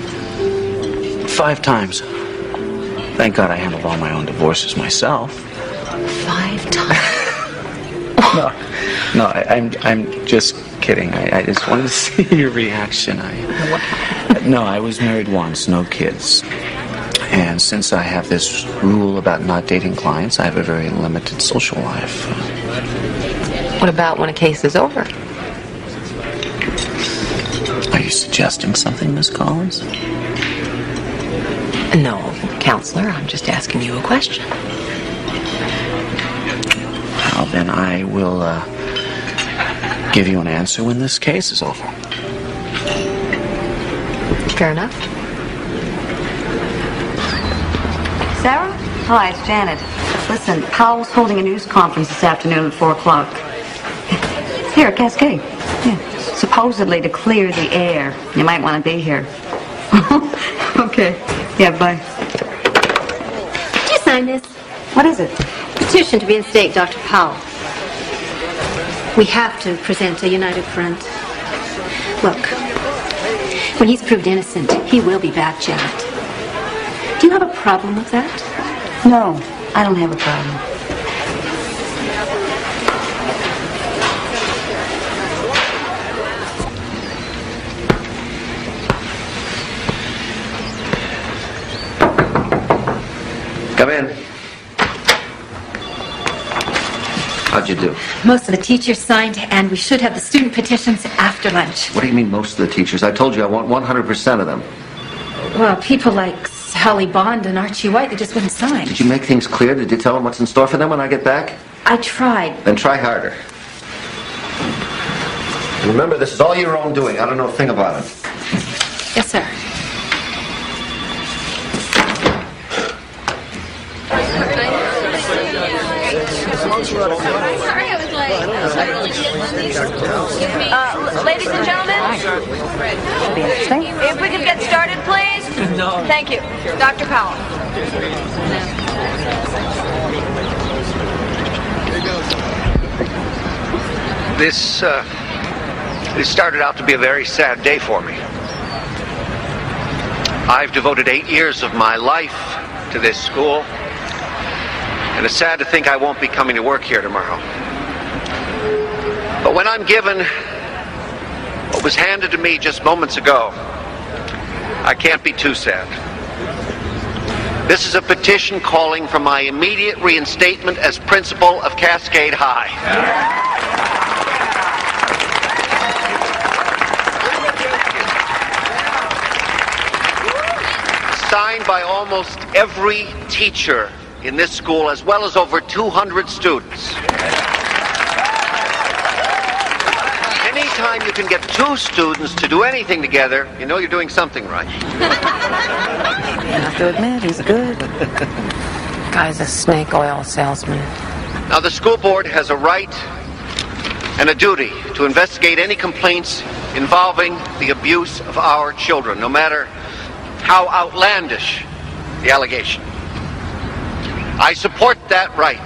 Five times. Thank God I handled all my own divorces myself. Five times? No, no, I, I'm I'm just kidding. I, I just wanted to see your reaction. I no, I was married once, no kids. And since I have this rule about not dating clients, I have a very limited social life. What about when a case is over? Are you suggesting something, Miss Collins? No, counselor, I'm just asking you a question. Well, then I will uh, give you an answer when this case is over. Fair enough. Sarah? Hi, it's Janet. Listen, Powell's holding a news conference this afternoon at four o'clock. Here at Cascade. Yeah. Supposedly to clear the air. You might want to be here. Okay. Yeah, bye. Did you sign this? What is it? Petition to reinstate Doctor Powell. We have to present a united front. Look, when he's proved innocent, he will be back, Janet. Do you have a problem with that? No, I don't have a problem. Come in. How'd you do? Most of the teachers signed, and we should have the student petitions after lunch. What do you mean most of the teachers? I told you I want one hundred percent of them. Well, people like Sally Bond and Archie White, they just wouldn't sign. Did you make things clear? Did you tell them what's in store for them when I get back? I tried. Then try harder. And remember, this is all your own doing. I don't know a thing about it. Yes, sir. Uh, ladies and gentlemen, if we could get started, please. No. Thank you. Doctor Powell. This, uh, this started out to be a very sad day for me. I've devoted eight years of my life to this school, and it's sad to think I won't be coming to work here tomorrow. But when I'm given what was handed to me just moments ago, I can't be too sad. This is a petition calling for my immediate reinstatement as principal of Cascade High. Signed by almost every teacher in this school, as well as over two hundred students. Anytime you can get two students to do anything together, you know you're doing something right. I have to admit, he's good. Guy's a snake oil salesman. Now, the school board has a right and a duty to investigate any complaints involving the abuse of our children, no matter how outlandish the allegation. I support that right.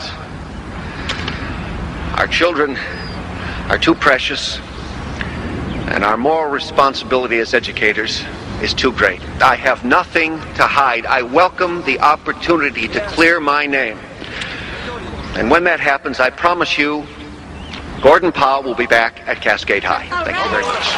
Our children are too precious, and our moral responsibility as educators is too great. I have nothing to hide. I welcome the opportunity to clear my name. And when that happens, I promise you, Gordon Powell will be back at Cascade High. Thank you very much.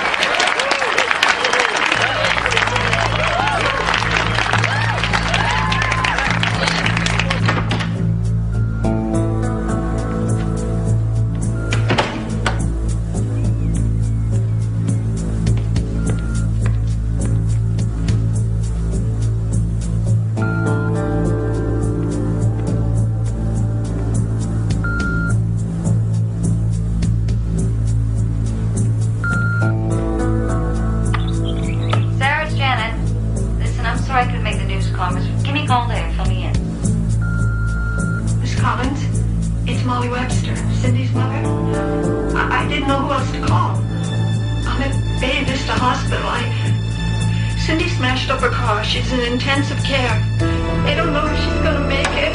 She's in intensive care. They don't know if she's going to make it.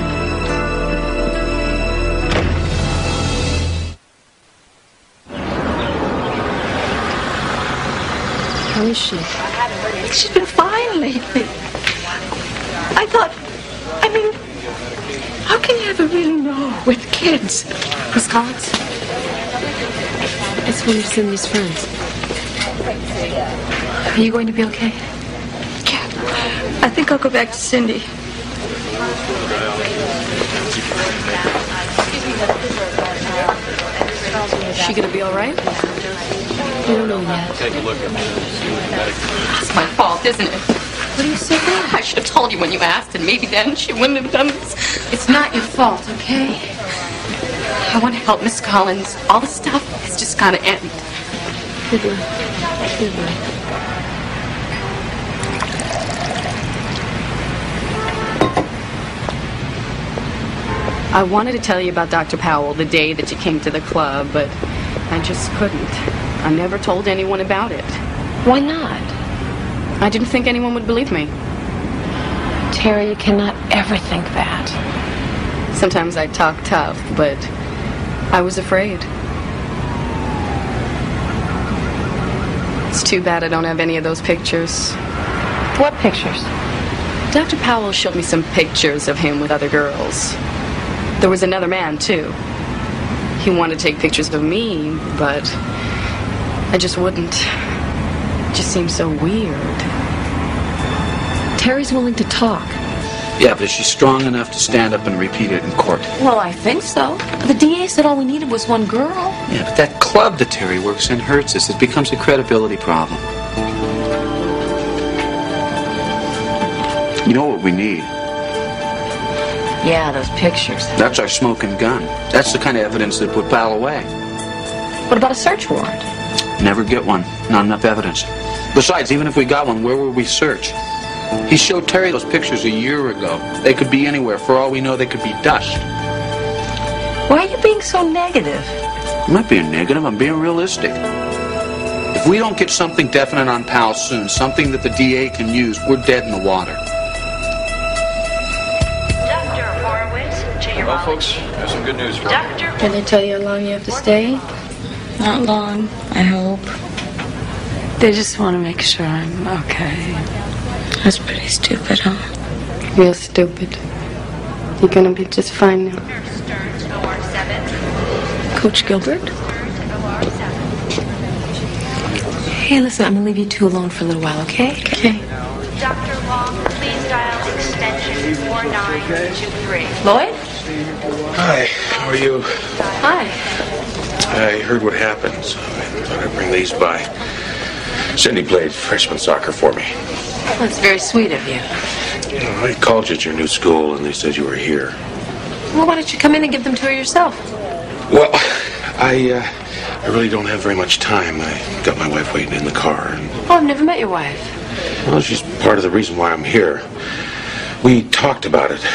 How is she? She's been fine lately. I thought, I mean, how can you ever really know with kids? Miss Collins? It's one of Cindy's friends. Are you going to be okay? I think I'll go back to Cindy. Is she going to be all right? We don't know yet. Take a look at It's my fault, isn't it? What do you say there? I should have told you when you asked, and maybe then she wouldn't have done this. It's not your fault, okay? I want to help Miss Collins. All the stuff has just got to end. Good luck. Good luck. I wanted to tell you about Doctor Powell the day that you came to the club, but I just couldn't. I never told anyone about it. Why not? I didn't think anyone would believe me. Terry, you cannot ever think that. Sometimes I talk tough, but I was afraid. It's too bad I don't have any of those pictures. What pictures? Doctor Powell showed me some pictures of him with other girls. There was another man, too. He wanted to take pictures of me, but I just wouldn't. It just seemed so weird. Terry's willing to talk. Yeah, but is she strong enough to stand up and repeat it in court? Well, I think so. The D A said all we needed was one girl. Yeah, but that club that Terry works in hurts us. It becomes a credibility problem. You know what we need? Yeah, those pictures. That's our smoking gun. That's the kind of evidence that put Powell away. What about a search warrant? Never get one. Not enough evidence. Besides, even if we got one, where would we search? He showed Terry those pictures a year ago. They could be anywhere. For all we know, they could be dust. Why are you being so negative? I'm not being negative. I'm being realistic. If we don't get something definite on Powell soon, something that the D A can use, we're dead in the water. Doctor Horowitz, to your Well, folks, I have some good news for you. Doctor Can they tell you how long you have to stay? Not long, I hope. They just want to make sure I'm okay. That's pretty stupid, huh? Real stupid. You're gonna be just fine now. Coach Gilbert? Hey, listen, I'm gonna leave you two alone for a little while, okay? Okay. Doctor Long, please dial extension four nine two three. Lloyd? Hi, how are you? Hi. I heard what happened, so I thought I'd bring these by. Cindy played freshman soccer for me. Well, that's very sweet of you. You know, I called you at your new school, and they said you were here. Well, why don't you come in and give them to her yourself? Well, I, uh, I really don't have very much time. I got my wife waiting in the car, and Oh, I've never met your wife. well, she's part of the reason why I'm here. We talked about it.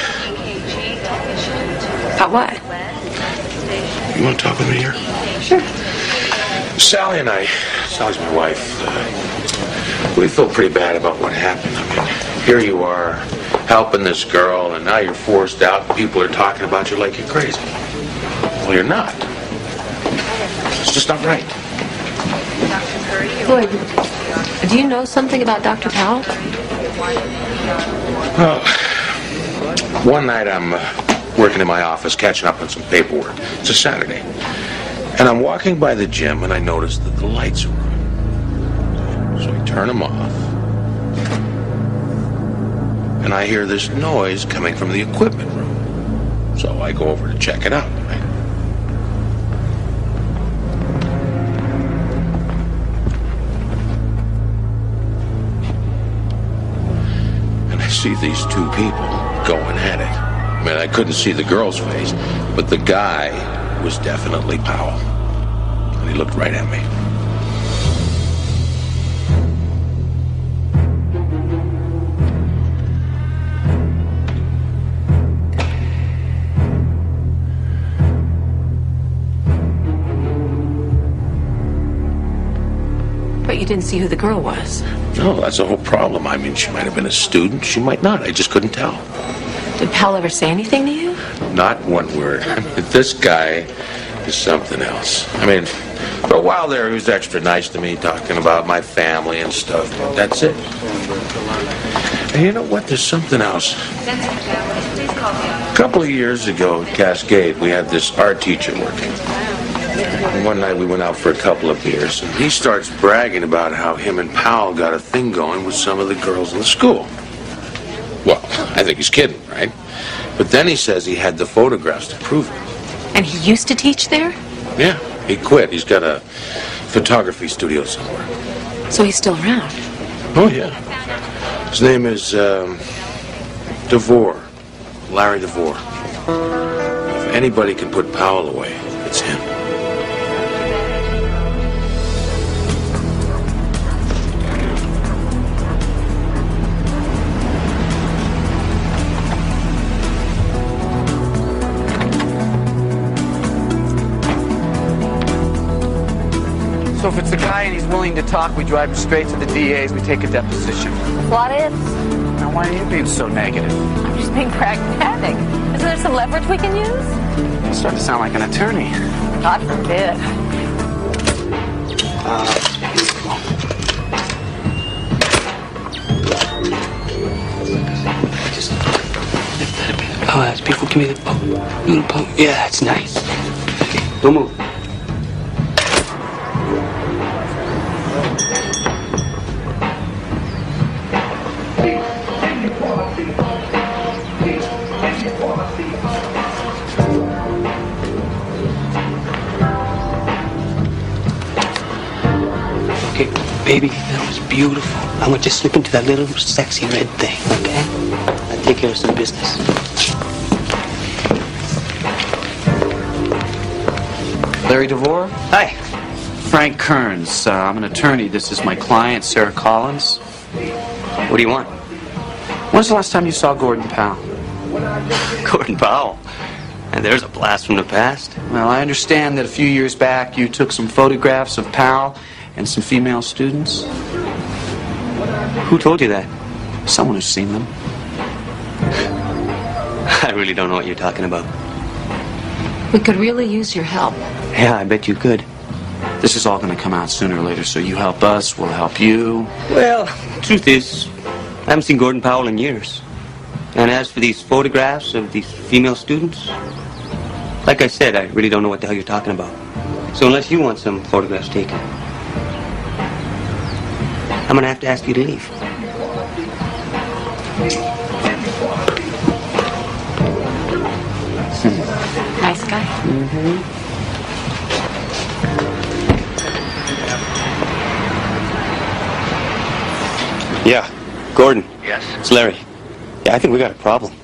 About what? You want to talk with me here? Sure. Sally and I, Sally's my wife, uh, we feel pretty bad about what happened. I mean, here you are, helping this girl, and now you're forced out, and people are talking about you like you're crazy. Well, you're not. It's just not right. Lloyd, do you know something about Doctor Powell? Well, one night I'm uh, working in my office, catching up on some paperwork. It's a Saturday. And I'm walking by the gym, and I notice that the lights are on. So I turn them off. And I hear this noise coming from the equipment room. So I go over to check it out. Right? And I see these two people going at it. I mean, I couldn't see the girl's face, but the guy was definitely Powell. And he looked right at me. But you didn't see who the girl was. No, that's the whole problem. I mean, she might have been a student. She might not. I just couldn't tell. Did Powell ever say anything to you? Not one word. I mean, this guy is something else. I mean, for a while there, he was extra nice to me, talking about my family and stuff, but that's it. And you know what? There's something else. A couple of years ago at Cascade, we had this art teacher working. And one night we went out for a couple of beers, and he starts bragging about how him and Powell got a thing going with some of the girls in the school. Well, I think he's kidding, right? But then he says he had the photographs to prove it. And he used to teach there? Yeah, he quit. He's got a photography studio somewhere. So he's still around? Oh, yeah. His name is, um, DeVore. Larry DeVore. If anybody can put Powell away, it's him. So if it's the guy and he's willing to talk, we drive him straight to the D A's, we take a deposition. What is? Now, why are you being so negative? I'm just being pragmatic. Isn't there some leverage we can use? You start to sound like an attorney. God forbid. Uh, just lift that a bit. Oh, that's beautiful. Give me the poke. Little poke. Yeah, that's nice. Okay, don't move. Okay, baby, that was beautiful. I'm gonna just slip into that little sexy red thing, okay? I'll take care of some business. Larry DeVore? Hi. Frank Kearns. Uh, I'm an attorney. This is my client, Sarah Collins. What do you want? When's the last time you saw Gordon Powell? Gordon Powell? And there's a blast from the past. Well, I understand that a few years back you took some photographs of Powell and some female students. Who told you that? Someone who's seen them. I really don't know what you're talking about. We could really use your help. Yeah, I bet you could. This is all going to come out sooner or later, so you help us, we'll help you. Well, truth is, I haven't seen Gordon Powell in years. And as for these photographs of these female students, like I said, I really don't know what the hell you're talking about. So unless you want some photographs taken, I'm going to have to ask you to leave. Nice guy. Mm-hmm. Yeah, Gordon. Yes? It's Larry. Yeah, I think we got a problem.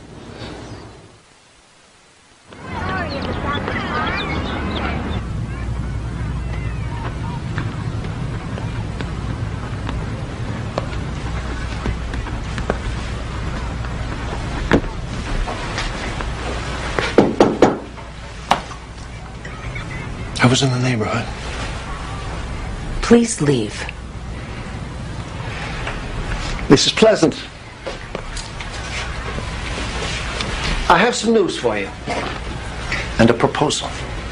I was in the neighborhood. Please leave. Missus Pleasant, I have some news for you. And a proposal.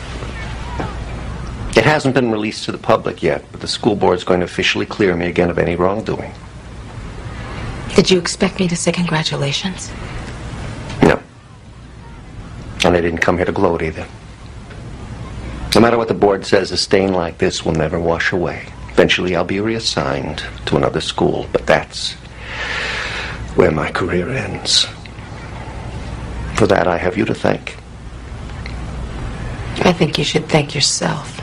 It hasn't been released to the public yet, but the school board's going to officially clear me again of any wrongdoing. Did you expect me to say congratulations? No. And I didn't come here to gloat either. No matter what the board says, a stain like this will never wash away. Eventually I'll be reassigned to another school, but that's where my career ends. For that, I have you to thank. I think you should thank yourself.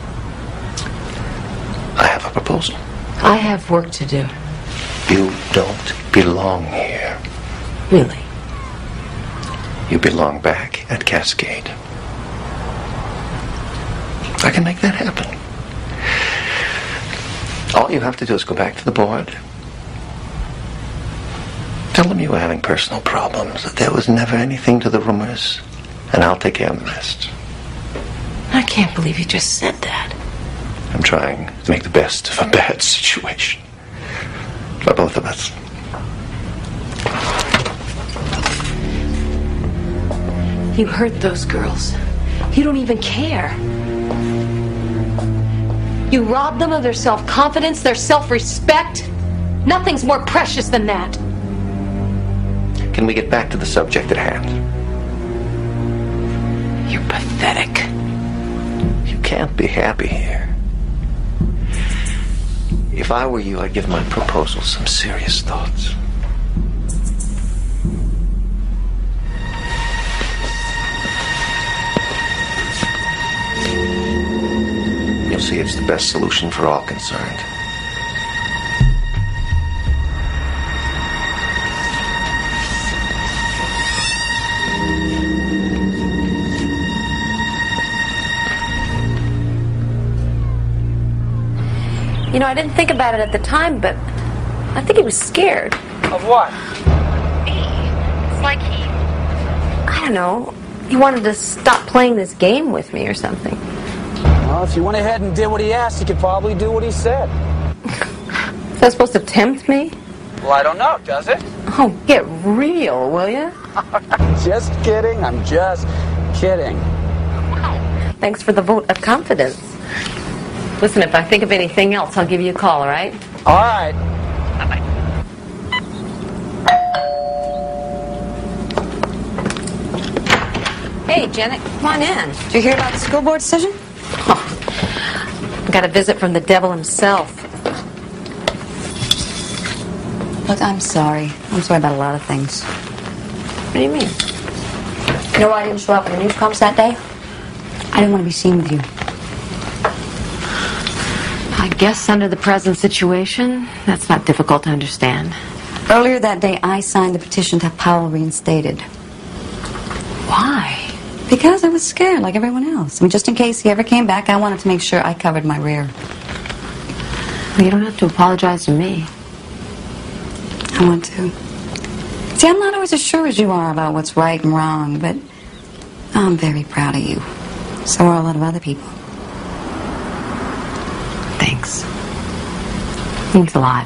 I have a proposal. I have work to do. You don't belong here. Really? You belong back at Cascade. I can make that happen. All you have to do is go back to the board. Tell them you were having personal problems, that there was never anything to the rumors, and I'll take care of the rest. I can't believe you just said that. I'm trying to make the best of a bad situation. For both of us. You hurt those girls. You don't even care. You robbed them of their self-confidence, their self-respect. Nothing's more precious than that. Can we get back to the subject at hand? You're pathetic. You can't be happy here. If I were you, I'd give my proposal some serious thoughts. You'll see it's the best solution for all concerned. You know, I didn't think about it at the time, but I think he was scared. Of what? Me. It's like he... I don't know. He wanted to stop playing this game with me or something. Well, if you went ahead and did what he asked, you could probably do what he said. Is that supposed to tempt me? Well, I don't know, does it? Oh, get real, will you? Just kidding. I'm just kidding. Thanks for the vote of confidence. Listen, if I think of anything else, I'll give you a call, all right? All right. Bye-bye. Hey, Janet, come on in. Did you hear about the school board decision? Oh, got a visit from the devil himself. Look, I'm sorry. I'm sorry about a lot of things. What do you mean? You know why I didn't show up in the news comps that day? I didn't want to be seen with you. I guess under the present situation, that's not difficult to understand. Earlier that day, I signed the petition to have Powell reinstated. Why? Because I was scared like everyone else. I mean, just in case he ever came back, I wanted to make sure I covered my rear. Well, you don't have to apologize to me. I want to. See, I'm not always as sure as you are about what's right and wrong, but I'm very proud of you. So are a lot of other people. Thanks. Means a lot.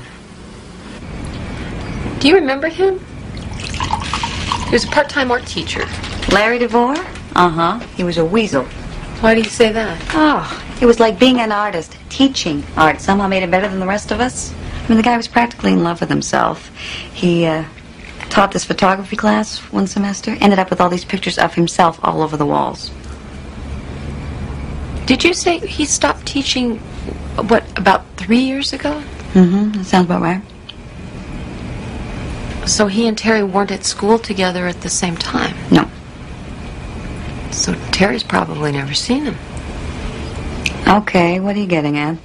Do you remember him? He was a part-time art teacher. Larry DeVore? Uh-huh. He was a weasel. Why do you say that? Oh, it was like being an artist. Teaching art somehow made him better than the rest of us. I mean, the guy was practically in love with himself. He uh, taught this photography class one semester, ended up with all these pictures of himself all over the walls. Did you say he stopped teaching, what, about three years ago? Mm-hmm. That sounds about right. So he and Terry weren't at school together at the same time? No. So Terry's probably never seen him. Okay, what are you getting at?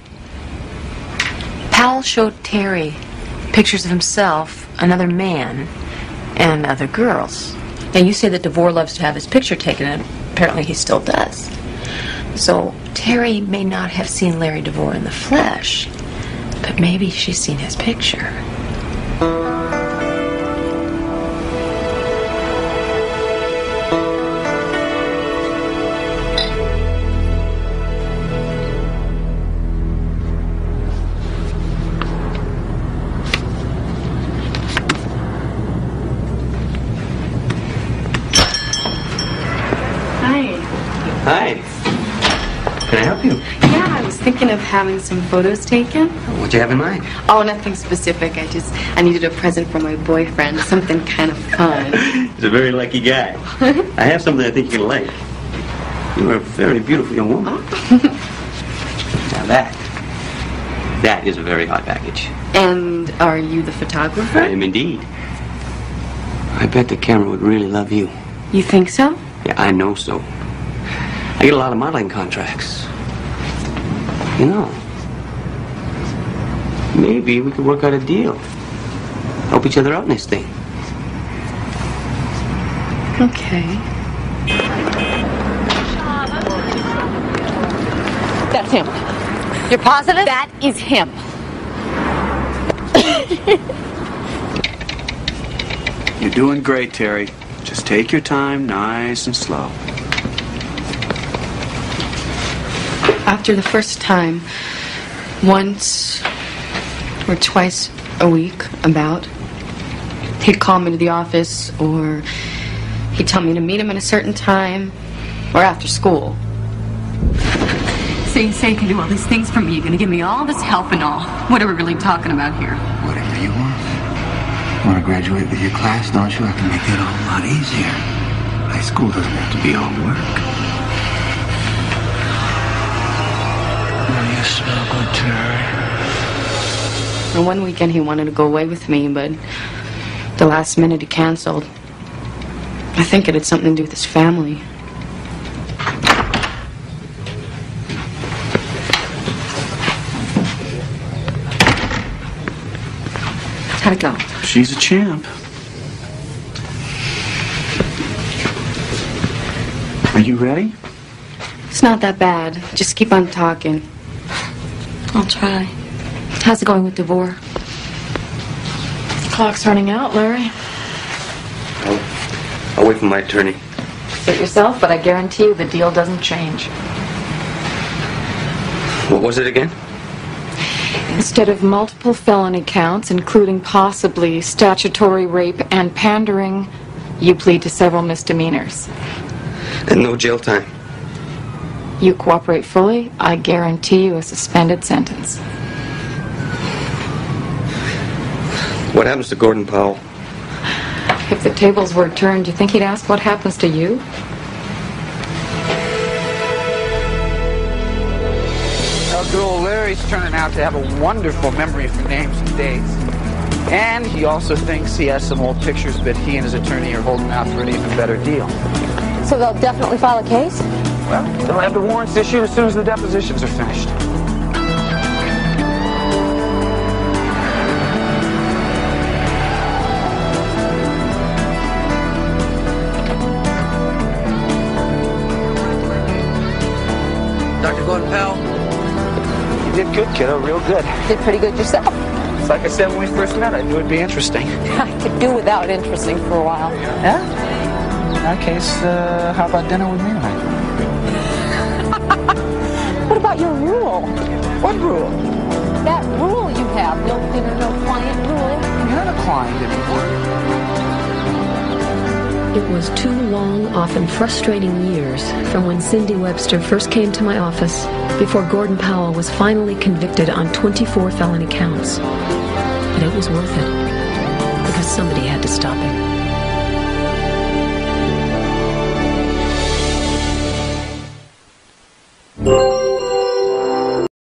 Powell showed Terry pictures of himself, another man, and other girls. Now, you say that DeVore loves to have his picture taken, and apparently he still does. So Terry may not have seen Larry DeVore in the flesh, but maybe she's seen his picture. Hi. Can I help you? Yeah, I was thinking of having some photos taken. What'd you have in mind? Oh, nothing specific. I just, I needed a present for my boyfriend, something kind of fun. He's a very lucky guy. I have something I think you'll like. You're a very beautiful young woman. Now that, that is a very hot package. And are you the photographer? I am indeed. I bet the camera would really love you. You think so? Yeah, I know so. I get a lot of modeling contracts. You know, maybe we could work out a deal. Help each other out in this thing. Okay. That's him. You're positive? That is him. You're doing great, Terry. Just take your time, nice and slow. After the first time, once or twice a week, about, he'd call me to the office, or he'd tell me to meet him at a certain time, or after school. So you say you can do all these things for me. You're going to give me all this help and all. What are we really talking about here? Whatever you want. You want to graduate with your class, don't you? I can make that all a lot easier. High school doesn't have to be all work. You smell good, Terry. And one weekend he wanted to go away with me, but the last minute he canceled. I think it had something to do with his family. How'd it go? She's a champ. Are you ready? It's not that bad. Just keep on talking. I'll try. How's it going with DeVore? Clock's running out, Larry. I'll, I'll wait for my attorney. Suit yourself, but I guarantee you the deal doesn't change. What was it again? Instead of multiple felony counts, including possibly statutory rape and pandering, you plead to several misdemeanors. And no jail time. You cooperate fully, I guarantee you a suspended sentence. What happens to Gordon Powell? If the tables were turned, do you think he'd ask what happens to you? Well, good old Larry's turning out to have a wonderful memory for names and dates. And he also thinks he has some old pictures, but he and his attorney are holding out for an even better deal. So they'll definitely file a case? Well, they'll have the warrants issued as soon as the depositions are finished. Gordon Powell. You did good, kiddo. Real good. Did pretty good yourself. It's like I said when we first met. I knew it'd be interesting. I could do without interesting for a while. Yeah? In that case, uh, how about dinner with me tonight? What about your rule? What rule? That rule you have. No dinner, no client rule. You're not a client anymore. It was two long, often frustrating years from when Cindy Webster first came to my office before Gordon Powell was finally convicted on twenty-four felony counts. But it was worth it, because somebody had to stop him.